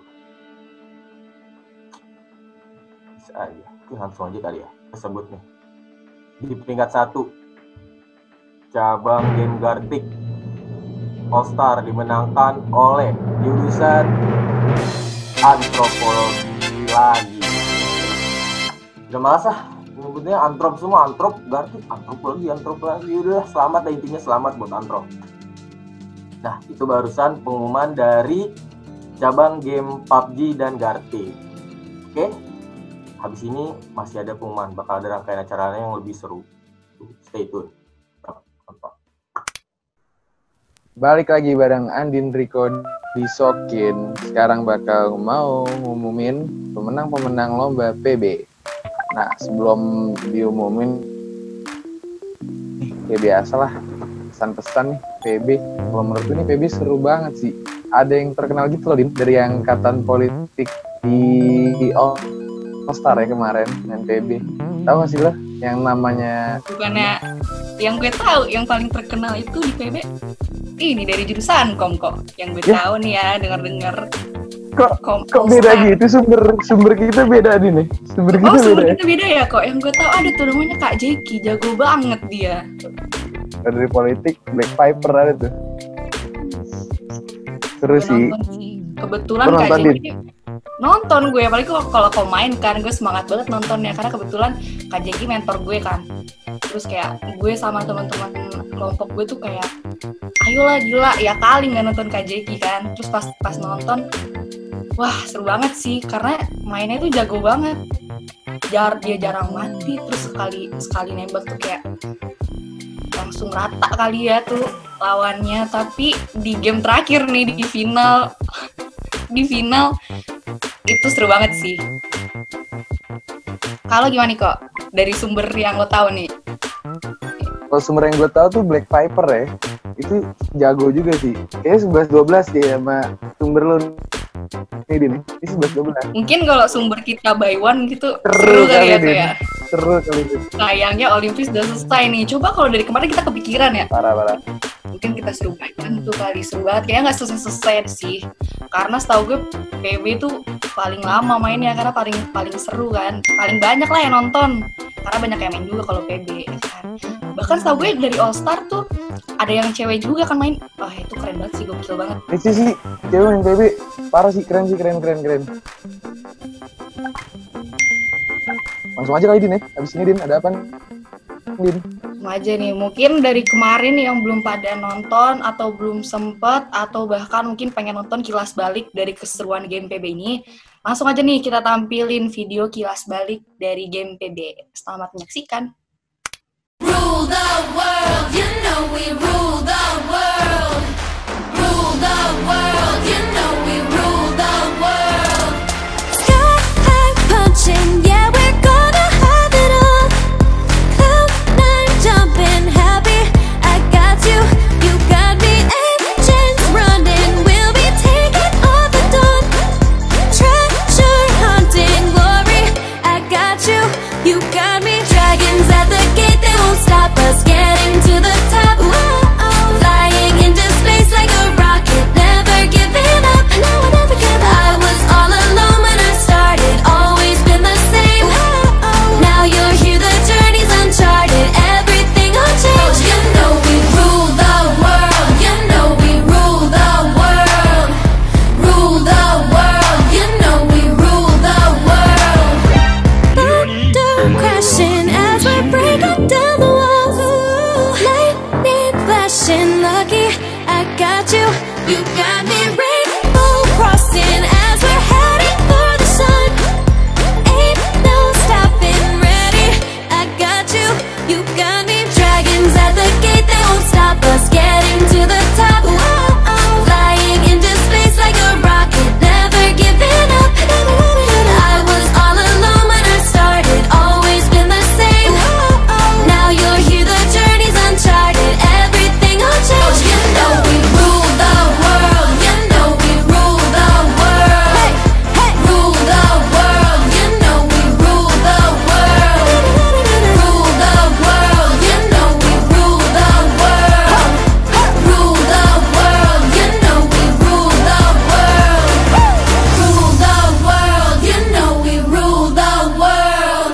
Bisa aja. Oke, langsung aja kali ya tersebut nih. Di peringkat satu, cabang game Gartic All Star dimenangkan oleh jurusan antropologi lagi. Udah malas ah, nyebutnya antrop semua, antrop, Garti, antropologi, antropologi. Udah selamat lah intinya, selamat buat antrop. Nah, itu barusan pengumuman dari cabang game P U B G dan Garti. Oke, habis ini masih ada pengumuman, bakal ada rangkaian acaranya yang lebih seru. Stay tune. Balik lagi bareng Andin, Rico, Disokin. Sekarang bakal mau ngumumin pemenang-pemenang lomba P B. Nah, sebelum diumumin, ya biasalah pesan-pesan nih P B. Kalau menurutku ini P B seru banget sih. Ada yang terkenal gitu loh, Din, dari angkatan politik di All Star ya kemarin main P B. Tahu gak sih lo yang namanya? Bukannya yang gue tahu yang paling terkenal itu di P B ini dari jurusan kom kok. Yang gue ya. tahu nih ya, dengar-dengar. Kok kom, kok beda Star. Gitu sumber sumber kita beda nih nih. Sumber kita oh, sumber beda. kita beda ya kok. Yang gue tahu ada tuh namanya Kak Jeki, jago banget dia. Dari politik Black Piper ada tuh. Seru sih. Kebetulan Kak Jeki nonton gue, apalagi kalau kau main kan, gue semangat banget nontonnya karena kebetulan Kak Jeki mentor gue kan. Terus kayak gue sama teman-teman kelompok gue tuh kayak, ayolah gila ya kali nggak nonton Kak Jeki kan. Terus pas pas nonton, wah seru banget sih karena mainnya tuh jago banget. Jar dia jarang mati, terus sekali sekali nembak tuh kayak langsung rata kali ya tuh lawannya. Tapi di game terakhir nih di final di final itu seru banget sih. Kalau gimana nih kok dari sumber yang lo tahu nih? Kalau sumber yang gue tahu tuh Black Piper ya, itu jago juga sih. Kayaknya sebelas dua belas dia sama sumber lo nih Din. Ini sebelas dua belas. Mungkin kalau sumber kita by one gitu seru, seru kali ya tuh ya. Seru kali itu. Sayangnya Olimpis udah selesai nih. Coba kalau dari kemarin kita kepikiran ya. Parah-parah. Mungkin kita seru banget tuh kali, seru banget. Kayaknya nggak selesai-selesai sih. Karena setahu gue P B tuh paling lama mainnya karena paling paling seru kan. Paling banyak lah yang nonton. Karena banyak yang main juga kalau P B kan. Bahkan setahu gue dari All Star tuh ada yang cewek juga kan main. Wah itu keren banget sih, gokil banget. Itu sih cewek main P B parah sih, keren sih, keren keren keren. Langsung aja kali Din ya. Abis ini Din ada apa nih? Din. Langsung aja nih. Mungkin dari kemarin yang belum pada nonton atau belum sempet atau bahkan mungkin pengen nonton kilas balik dari keseruan game P B ini, langsung aja nih kita tampilin video kilas balik dari game P B. Selamat menyaksikan. Rule the world, you know we rule the world. Rule the world, you know we rule the world. Sky high punching, yeah we're gonna have it all. Cloud nine jumping, happy, I got you, you got me. Engines running, we'll be taking all the dawn. Treasure hunting, glory, I got you, you got me. Dragons at the gate, they won't stop us getting to the top. Whoa, flying into space like a rocket, never giving up. No, I never give up. I was all alone when I started, always been the same. Whoa, now you're here, the journey's uncharted, everything will change. You know we rule the world, you know we rule the world. Rule the world, you know we rule the world. Thunder crashing as we're breaking down the walls. Lightning flashing, lucky I got you, you got me. Rainbow crossing as we're heading for the sun. Ain't no stopping, ready, I got you, you got me. Dragons at the gate, they won't stop us getting to the top. Whoa, flying into space like a rocket, never giving up. I was all alone when I started, always been the same. Now you're here, the journey's uncharted, everything will change. You know we rule the world, you know we rule the world. Hey, hey. Rule the world, you know we rule the world. Rule the world, you know we rule the world. Rule the world, you know we rule the world. Rule the world, you know we rule the world.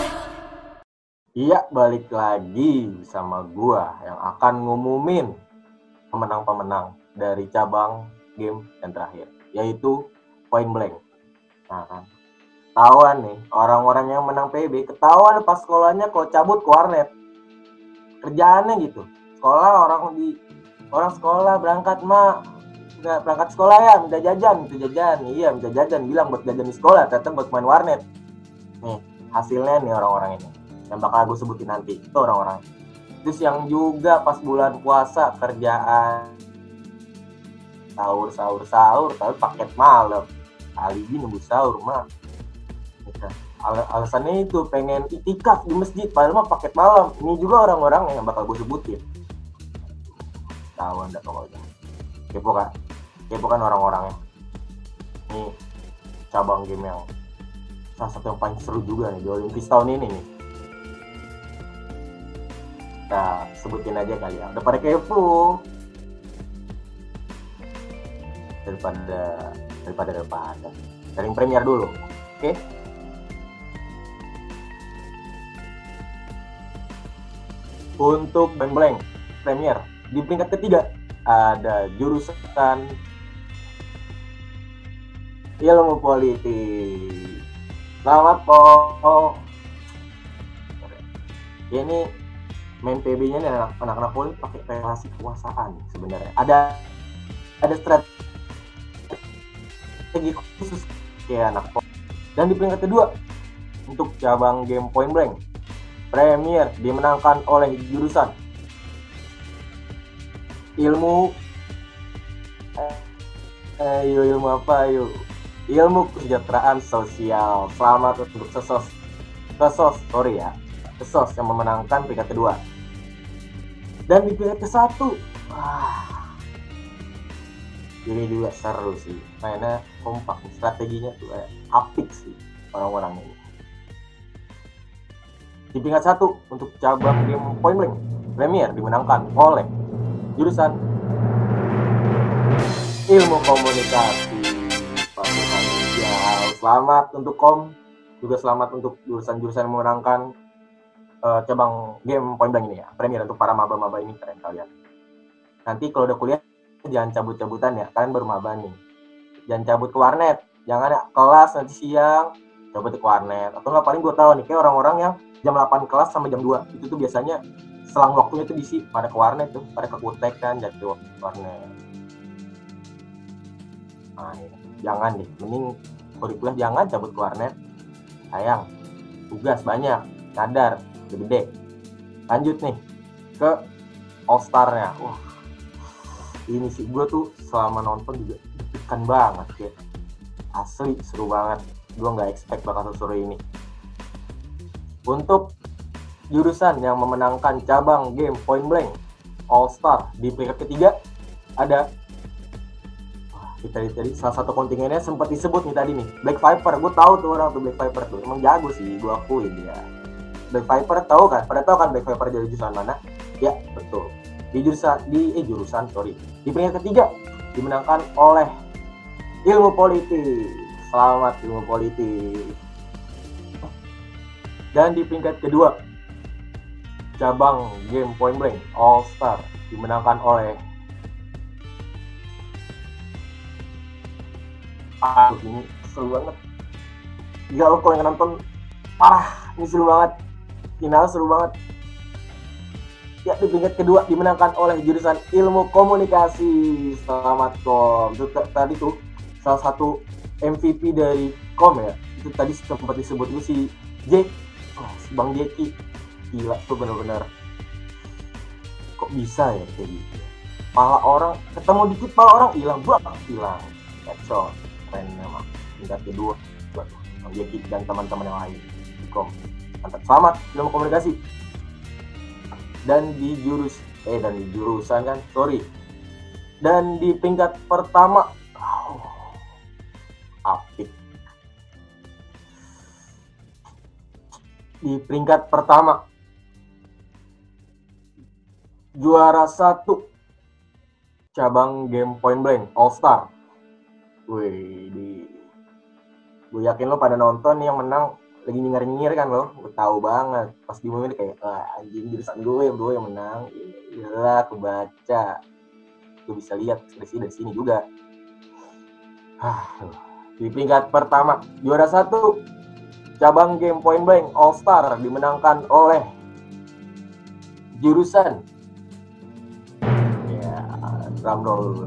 Iya, balik lagi sama gua yang akan ngumumin pemenang-pemenang dari cabang game yang terakhir, yaitu P Point Blank. Nah kan, ketahuan nih orang-orang yang menang P B, ketahuan pas sekolahnya kalau cabut ke warnet. Kerjaannya gitu, sekolah orang di orang sekolah berangkat mah nggak berangkat sekolah ya minta jajan, minta jajan, iya minta jajan, bilang buat jajan di sekolah, ternyata buat main warnet. Nih hasilnya nih orang-orang ini yang bakal gue sebutin nanti itu orang-orang. Terus yang juga pas bulan puasa kerjaan sahur sahur sahur tapi paket malam, alibi nunggu sahur mah. Al- alasannya itu pengen itikaf di masjid padahal mah paket malam. Ini juga orang-orang yang bakal gue sebutin. Tahu anda pokoknya. Kepo kan? Kepo kan orang-orangnya. Ini cabang game yang salah satu yang paling seru juga nih di Olimpis tahun ini nih. Nah, sebutin aja kali ya. Udah pada kepo. Daripada daripada daripada. Sharing Premier dulu. Oke? Okay? Untuk Point Blank Premier di peringkat ketiga ada jurusan ilmu politik. Selamat po. Ini main P B-nya nih anak- anak-anak politik pakai relasi kekuasaan sebenarnya. Ada ada strategi khusus kayak anak politik. Dan di peringkat kedua untuk cabang game Point Blank Premier dimenangkan oleh jurusan ilmu eh, eh ilmu apa yuk ilmu kesejahteraan sosial. Selamat untuk sesos sesos sorry ya sesos yang memenangkan peringkat kedua. Dan di peringkat ke satu wah ini juga seru sih, mainnya kompak, strateginya tuh kayak apik sih orang-orang ini. Di peringkat satu untuk cabang game Point Blank Premier dimenangkan oleh jurusan ilmu komunikasi. Pasukan hijau. Selamat untuk kom, juga selamat untuk jurusan-jurusan yang memenangkan uh, cabang game Point Blank ini ya. Premier untuk para maba-maba ini keren kalian. Nanti kalau udah kuliah jangan cabut-cabutan ya, kalian baru maba nih. Jangan cabut ke warnet, jangan ya, kelas nanti siang cabut ke warnet. Atau nggak, paling gue tahu nih kayak orang-orang yang jam delapan kelas sampai jam dua itu tuh biasanya selang waktunya tuh diisi pada ke warnet tuh, pada ke kutek kan, jadi ke warnet. Nah, ini. Jangan deh, mending kuliah jangan cabut ke warnet, sayang, tugas banyak, kadar gede. Lanjut nih ke All Star-nya. Wah, ini sih gue tuh selama nonton juga deg-degan banget kayak asli seru banget. Gue nggak expect bakal seru ini. Untuk jurusan yang memenangkan cabang game Point Blank All Star di peringkat ketiga ada wah, kita tadi salah satu kontingennya sempat disebut nih tadi nih, Black Viper. Gue tahu tuh orang tuh Black Viper tuh emang jago sih, gue akuin dia. Black Viper tahu kan? Pada tahu kan Black Viper dari jurusan mana? Ya betul. Di jurusan di eh jurusan sorry di peringkat ketiga dimenangkan oleh ilmu politik. Selamat ilmu politik. Dan di peringkat kedua cabang game Point Blank All Star dimenangkan oleh ah ini seru banget. Gila lo kalau yang nonton parah, ini seru banget. Final seru banget. Ya, di peringkat kedua dimenangkan oleh jurusan ilmu komunikasi. Selamat Kom. Itu t- tadi tuh salah satu M V P dari Kom ya. Itu tadi sempat disebut itu si J. Oh, si Bang Jeki. Gila tuh benar-benar. Kok bisa ya kayak gitu. Pala orang ketemu dikit, pala orang hilang, buat hilang. Headshot. Keren memang. Peringkat kedua buat Bang Jeki dan teman-teman yang lain di Kom. Mantap. Selamat ilmu komunikasi. Dan di jurus eh dan di jurusan kan sorry dan di peringkat pertama oh, apik di peringkat pertama juara satu cabang game Point Blank All Star. Wih, di gue yakin lo pada nonton yang menang lagi nyengir-nyengir kan lo, gue tahu banget pas diumumin kayak ah, anjing jurusan gue bro yang menang. Iyalah, aku baca, gue bisa lihat dari sini dari sini juga. Ah, Di peringkat pertama, juara satu cabang game Point Blank All Star dimenangkan oleh jurusan ya drum roll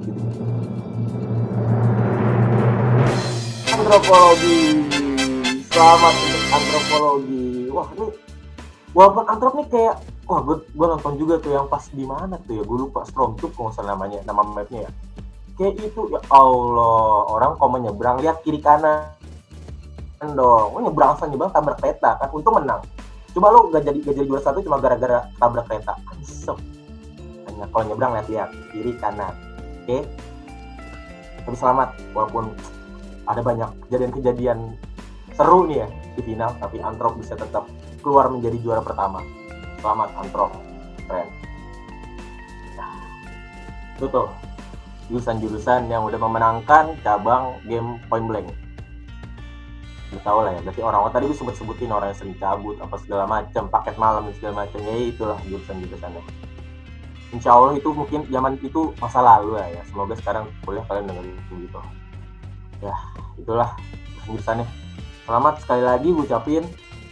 antropologi. Selamat untuk antropologi. Wah ini walaupun antrop nih kayak wah gue gue nonton juga tuh yang pas di mana tuh ya, gue lupa, Stormtube kalau nggak salah namanya, nama mapnya ya. Kayak itu ya Allah, orang kalau menyeberang lihat kiri kanan dong, oh, nyebrang asal nyebrang tabrak kereta kan, untung menang. Coba lo gak jadi gak jadi juara satu cuma gara-gara tabrak kereta, ansem. Hanya kalau nyebrang lihat-lihat kiri kanan, oke? Okay? Tapi selamat, walaupun ada banyak kejadian-kejadian seru nih ya di final, tapi Antrop bisa tetap keluar menjadi juara pertama. Selamat Antrop, keren. Nah, itu tuh jurusan-jurusan yang udah memenangkan cabang game Point Blank. Udah tau lah ya, berarti orang-orang tadi gue sebut-sebutin orang yang sering cabut apa segala macam, paket malam dan segala macam, ya itulah jurusan-jurusannya. Insya Allah itu mungkin zaman itu masa lalu lah ya, semoga sekarang kuliah kalian dengerin gitu. Ya itulah jurusannya. Selamat sekali lagi gue ucapin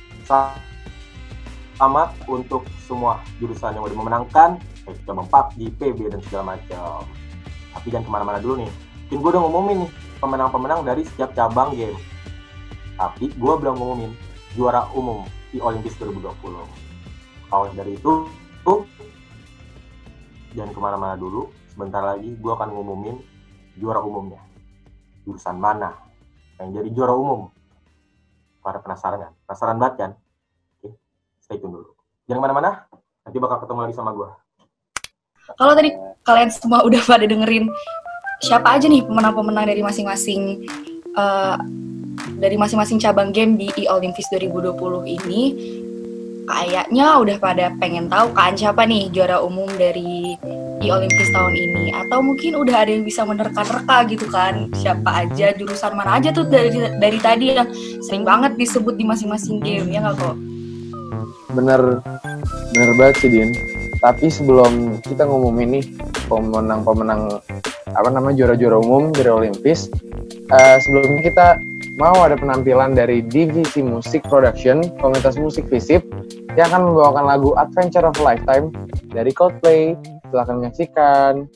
selamat untuk semua jurusan yang udah memenangkan baik cabang P U B G, P B dan segala macam. Tapi jangan kemana-mana dulu nih, mungkin gue udah ngumumin nih pemenang-pemenang dari setiap cabang game. Tapi gue belum ngumumin juara umum di Olimpis dua ribu dua puluh. Kalau dari itu, tuh, jangan kemana-mana dulu. Sebentar lagi gue akan ngumumin juara umumnya. Jurusan mana yang jadi juara umum? Pada penasaran kan? Penasaran banget kan? Oke, stay tune dulu. Jangan kemana-mana, nanti bakal ketemu lagi sama gue. Kalau tadi kalian semua udah pada dengerin siapa aja nih pemenang-pemenang dari masing-masing uh, dari masing-masing cabang game di e-Olympics dua ribu dua puluh ini, kayaknya udah pada pengen tahu kan siapa nih juara umum dari e-Olympics tahun ini, atau mungkin udah ada yang bisa menerka-nerka gitu kan siapa aja, jurusan mana aja tuh dari dari tadi yang sering banget disebut di masing-masing game, ya nggak kok? Bener, bener banget sih Din. Tapi sebelum kita ngumumin nih pemenang-pemenang apa namanya juara-juara umum dari Olimpis, uh, sebelumnya kita mau ada penampilan dari divisi musik production komunitas musik Visip yang akan membawakan lagu Adventure of a Lifetime dari Coldplay. Silahkan menyaksikan.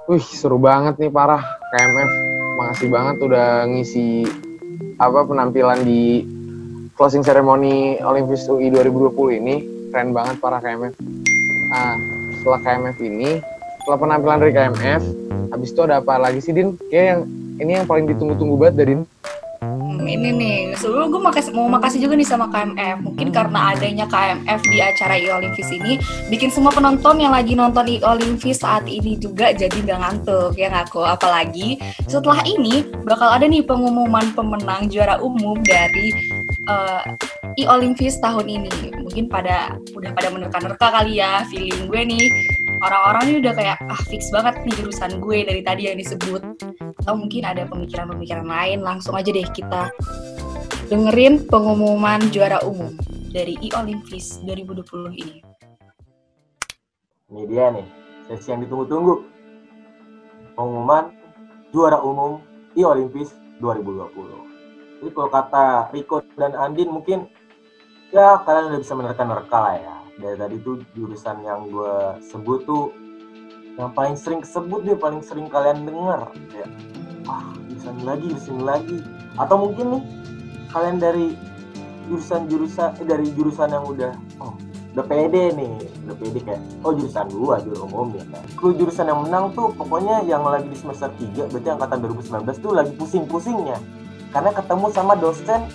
Wih, seru banget nih parah K M F. Makasih banget udah ngisi apa penampilan di closing ceremony Olympus U I dua ribu dua puluh ini. Keren banget parah K M F. Nah, setelah K M F ini, setelah penampilan dari K M F, habis itu ada apa lagi sih, Din? Kayak yang ini yang paling ditunggu-tunggu banget dari Din. Hmm, ini nih, sebelum gue makasih, mau makasih juga nih sama K M F. Mungkin karena adanya K M F di acara e-Olympus ini, bikin semua penonton yang lagi nonton e-Olympus saat ini juga jadi gak ngantuk, ya nggak kok? Apalagi setelah ini bakal ada nih pengumuman pemenang juara umum dari uh, e-Olympus tahun ini. Mungkin pada udah pada menerka-nerka kali ya, feeling gue nih. Orang-orang ini udah kayak, ah fix banget nih jurusan gue dari tadi yang disebut. Atau mungkin ada pemikiran-pemikiran lain, langsung aja deh kita dengerin pengumuman juara umum dari e-Olympus dua ribu dua puluh ini. Ini dia nih, sesi yang ditunggu-tunggu. Pengumuman juara umum e-Olympus dua ribu dua puluh. Jadi kalau kata Rico dan Andin mungkin, ya kalian udah bisa menerka-nerka lah ya. Dari tadi tuh jurusan yang gue sebut tuh yang paling sering kesebut deh, paling sering kalian denger kayak ah jurusan ini lagi, jurusan ini lagi. Atau mungkin nih kalian dari jurusan-jurusan eh, dari jurusan yang udah oh, udah pede nih, udah pede kayak oh jurusan gua, jurusan umum ya kan. Kalau jurusan yang menang tuh pokoknya yang lagi di semester tiga, berarti angkatan dua ribu sembilan belas tuh lagi pusing-pusingnya karena ketemu sama dosen.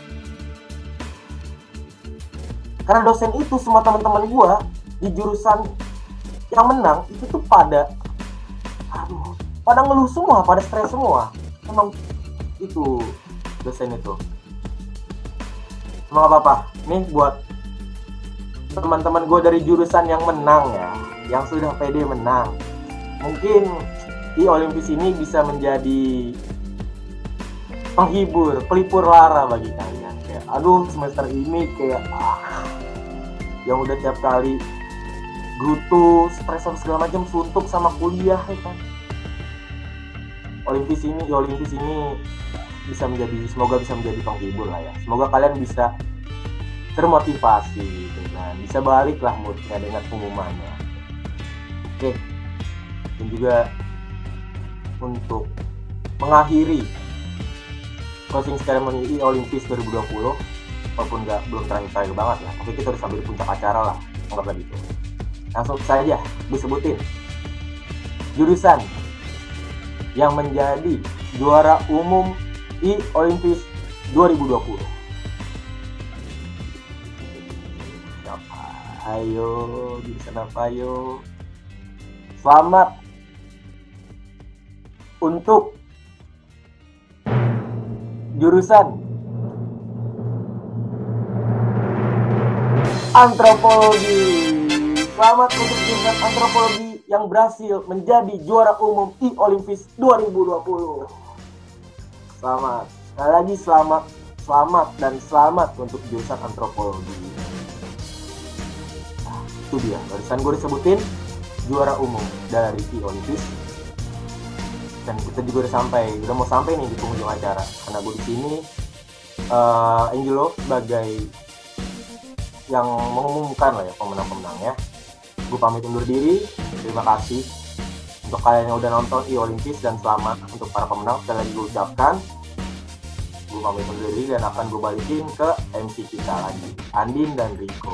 Karena dosen itu semua teman-teman gua di jurusan yang menang itu tuh pada aduh, pada ngeluh semua, pada stres semua. Emang itu dosen itu. Emang apa-apa. Nih buat teman-teman gua dari jurusan yang menang ya, yang sudah pede menang. Mungkin e-Olympus ini bisa menjadi penghibur, pelipur lara bagi kalian. Kayak aduh semester ini kayak ah, yang udah tiap kali grutu, stres segala macam, suntuk sama kuliah ya kan. Olympus ini, ya Olympus ini bisa menjadi, semoga bisa menjadi penghibur lah ya. Semoga kalian bisa termotivasi gitu kan. Bisa balik lah moodnya dengan pengumumannya. Oke. Dan juga untuk mengakhiri closing ceremony e-Olympus dua ribu dua puluh, walaupun nggak belum terakhir-terakhir banget ya, tapi kita udah sampai di puncak acara lah, anggaplah gitu. Langsung saja disebutin jurusan yang menjadi juara umum e-Olympus dua ribu dua puluh. Siapa? Ayo, jurusan apa ayo? Selamat untuk jurusan antropologi. Selamat untuk jurusan antropologi yang berhasil menjadi juara umum e-Olympus dua ribu dua puluh. Selamat. Sekali lagi selamat, selamat dan selamat untuk jurusan antropologi. Nah, itu dia. Barusan gue disebutin juara umum dari e-Olympus. Dan kita juga udah sampai, udah mau sampai nih di penghujung acara. Karena gue di sini uh, Angelo sebagai yang mengumumkan lah ya pemenang-pemenangnya. Gue pamit undur diri. Terima kasih untuk kalian yang udah nonton e-Olympus dan selamat untuk para pemenang. Sekali lagi gue ucapkan, gue pamit undur diri dan akan gue balikin ke M C kita lagi, Andin dan Rico.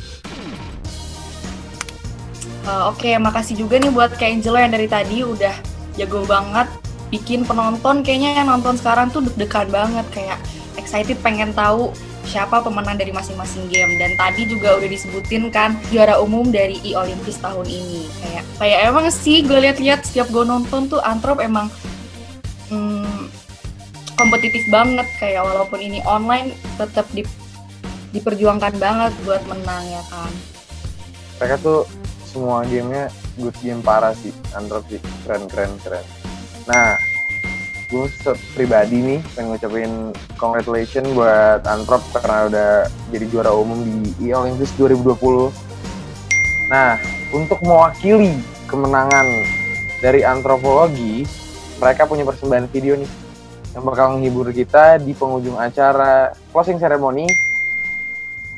Uh, Oke, okay, makasih juga nih buat Kak Angelo yang dari tadi udah jago banget bikin penonton kayaknya yang nonton sekarang tuh deg-degan banget, kayak excited pengen tahu siapa pemenang dari masing-masing game. Dan tadi juga udah disebutin kan juara umum dari e-Olympus tahun ini. Kayak kayak emang sih gue lihat-lihat setiap gue nonton tuh Antrop emang hmm, kompetitif banget, kayak walaupun ini online tetap di, diperjuangkan banget buat menang ya kan. Mereka tuh semua gamenya good game parah sih, Antrop sih, keren keren keren. Nah, gue pribadi nih pengen ngucapin congratulations buat Antrop karena udah jadi juara umum di e-Olympus dua ribu dua puluh. Nah, untuk mewakili kemenangan dari antropologi, mereka punya persembahan video nih yang bakal menghibur kita di penghujung acara closing ceremony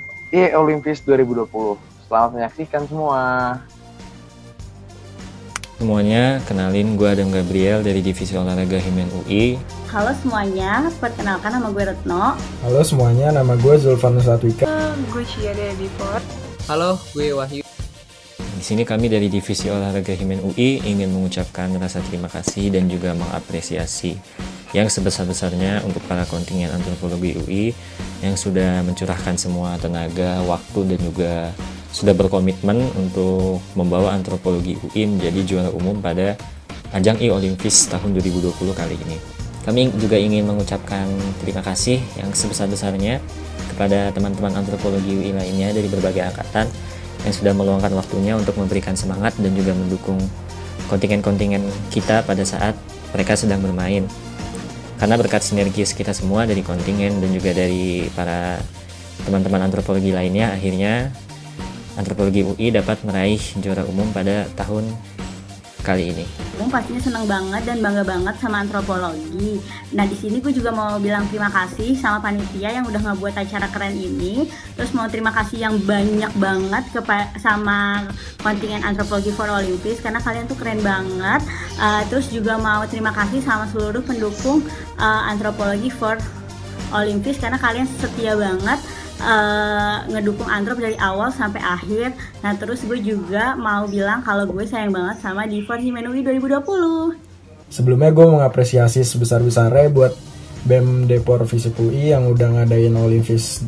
e-Olympus dua ribu dua puluh. Selamat menyaksikan semua. Semuanya, kenalin gue Adam Gabriel dari Divisi Olahraga Himen U I. Halo semuanya, perkenalkan nama gue Retno. Halo semuanya, nama gue Zulfan Nusatwika. Uh, gue Cia dari Deport. Halo, gue Wahyu. Di sini kami dari Divisi Olahraga Himen U I ingin mengucapkan rasa terima kasih dan juga mengapresiasi yang sebesar-besarnya untuk para kontingen antropologi U I yang sudah mencurahkan semua tenaga, waktu dan juga sudah berkomitmen untuk membawa antropologi U I menjadi juara umum pada ajang e-Olympics tahun dua ribu dua puluh kali ini. Kami juga ingin mengucapkan terima kasih yang sebesar-besarnya kepada teman-teman antropologi U I lainnya dari berbagai angkatan yang sudah meluangkan waktunya untuk memberikan semangat dan juga mendukung kontingen-kontingen kita pada saat mereka sedang bermain. Karena berkat sinergis kita semua dari kontingen dan juga dari para teman-teman antropologi lainnya, akhirnya antropologi U I dapat meraih juara umum pada tahun kali ini. Gue pastinya seneng banget dan bangga banget sama antropologi. Nah di sini gue juga mau bilang terima kasih sama panitia yang udah ngebuat acara keren ini. Terus mau terima kasih yang banyak banget kepa- sama kontingen antropologi for Olympics karena kalian tuh keren banget. Uh, terus juga mau terima kasih sama seluruh pendukung uh, antropologi for Olympics karena kalian setia banget. Uh, ngedukung Antrop dari awal sampai akhir. Nah terus gue juga mau bilang kalau gue sayang banget sama Deport Himen U I dua ribu dua puluh. Sebelumnya gue mengapresiasi sebesar-besarnya buat B E M Deport Visip U I yang udah ngadain Olympics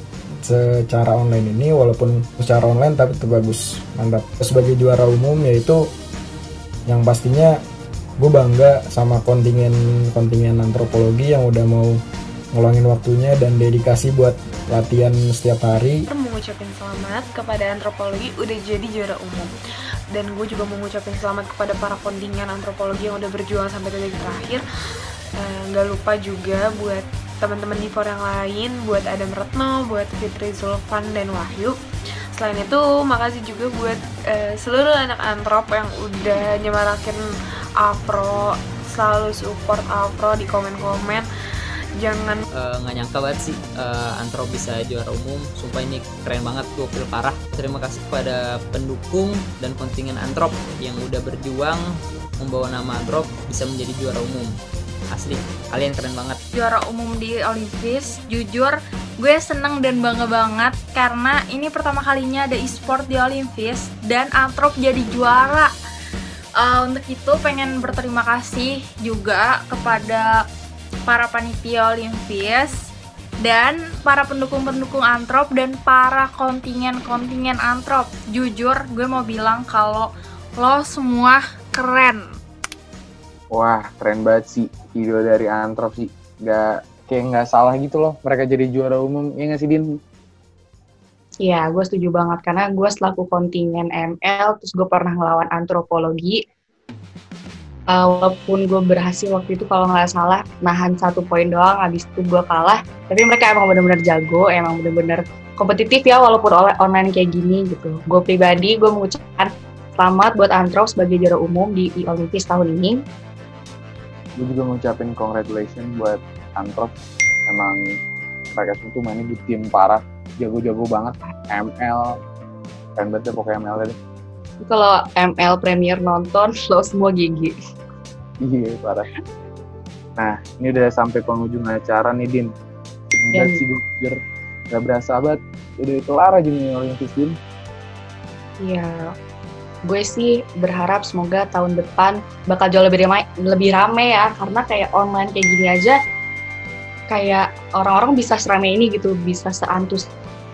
secara online ini, walaupun secara online tapi tetap bagus, mantap. Sebagai juara umum yaitu yang pastinya gue bangga sama kontingen-kontingen antropologi yang udah mau ngeluangin waktunya dan dedikasi buat latihan setiap hari. Kita mengucapkan selamat kepada antropologi udah jadi juara umum. Dan gue juga mengucapkan selamat kepada para kontingen antropologi yang udah berjuang sampai detik terakhir. uh, Gak lupa juga buat teman-teman di for yang lain, buat Adam Retno, buat Fitri Zulfan dan Wahyu. Selain itu, makasih juga buat uh, seluruh anak antrop yang udah nyemarakin Afro, selalu support Afro di komen-komen. Jangan nggak uh, nyangka banget sih uh, Antrop bisa juara umum. Sumpah ini keren banget, gokil parah. Terima kasih kepada pendukung dan kontingen Antrop yang udah berjuang membawa nama Antrop bisa menjadi juara umum. Asli, kalian keren banget. Juara umum di Olympics, jujur gue seneng dan bangga banget karena ini pertama kalinya ada e-sport di Olympics dan Antrop jadi juara. Uh, untuk itu pengen berterima kasih juga kepada para panitia Olympics dan para pendukung-pendukung Antrop dan para kontingen-kontingen Antrop. Jujur gue mau bilang kalau lo semua keren. Wah keren banget sih video dari Antrop sih. Gak, kayak nggak salah gitu loh mereka jadi juara umum, ya nggak sih Din? Iya, gue setuju banget karena gue selaku kontingen M L terus gue pernah ngelawan antropologi. Uh, walaupun gue berhasil waktu itu kalau nggak salah nahan satu poin doang, habis itu gue kalah. Tapi mereka emang benar-benar jago, emang benar-benar kompetitif ya walaupun oleh online kayak gini gitu. Gue pribadi gue mengucapkan selamat buat Antrop sebagai juara umum di e-Olympics tahun ini. Gue juga ngucapin congratulations buat Antrop. Emang mereka tuh mainnya di tim parah, jago-jago banget. M L, keren banget deh pokoknya M L tadi. Kalau M L Premier nonton, lo semua G G. Iya, parah. Nah, ini udah sampai penghujung acara nih, Din. Udah sih gue jujur, gak berasa banget. Udah kelar aja nih Olympics, Din. Iya, gue sih berharap semoga tahun depan bakal jauh lebih ramai, lebih rame ya. Karena kayak online kayak gini aja, kayak orang-orang bisa seramai ini gitu, bisa seantus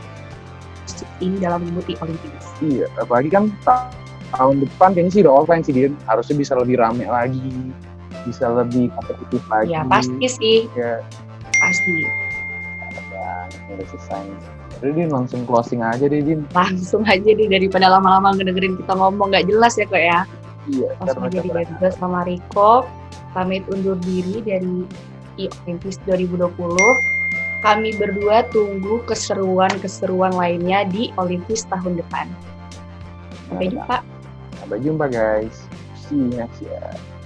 ini dalam mengikuti Olympics. Iya, apalagi kan ta- tahun depan kayaknya sih udah offline sih Din. Harusnya bisa lebih rame lagi, bisa lebih kompetitif lagi. Ya pasti sih. Ya. Pasti. Ya, udah selesai. Jadi Din langsung closing aja deh Din. Langsung aja deh daripada lama-lama ngedengerin kita ngomong nggak jelas ya kok ya. Iya. Langsung aja diganti sama Riko. Pamit undur diri dari e-Olympics dua ribu dua puluh. Kami berdua tunggu keseruan-keseruan lainnya di Olympics tahun depan. Sampai jumpa. Sampai jumpa guys. See you next year.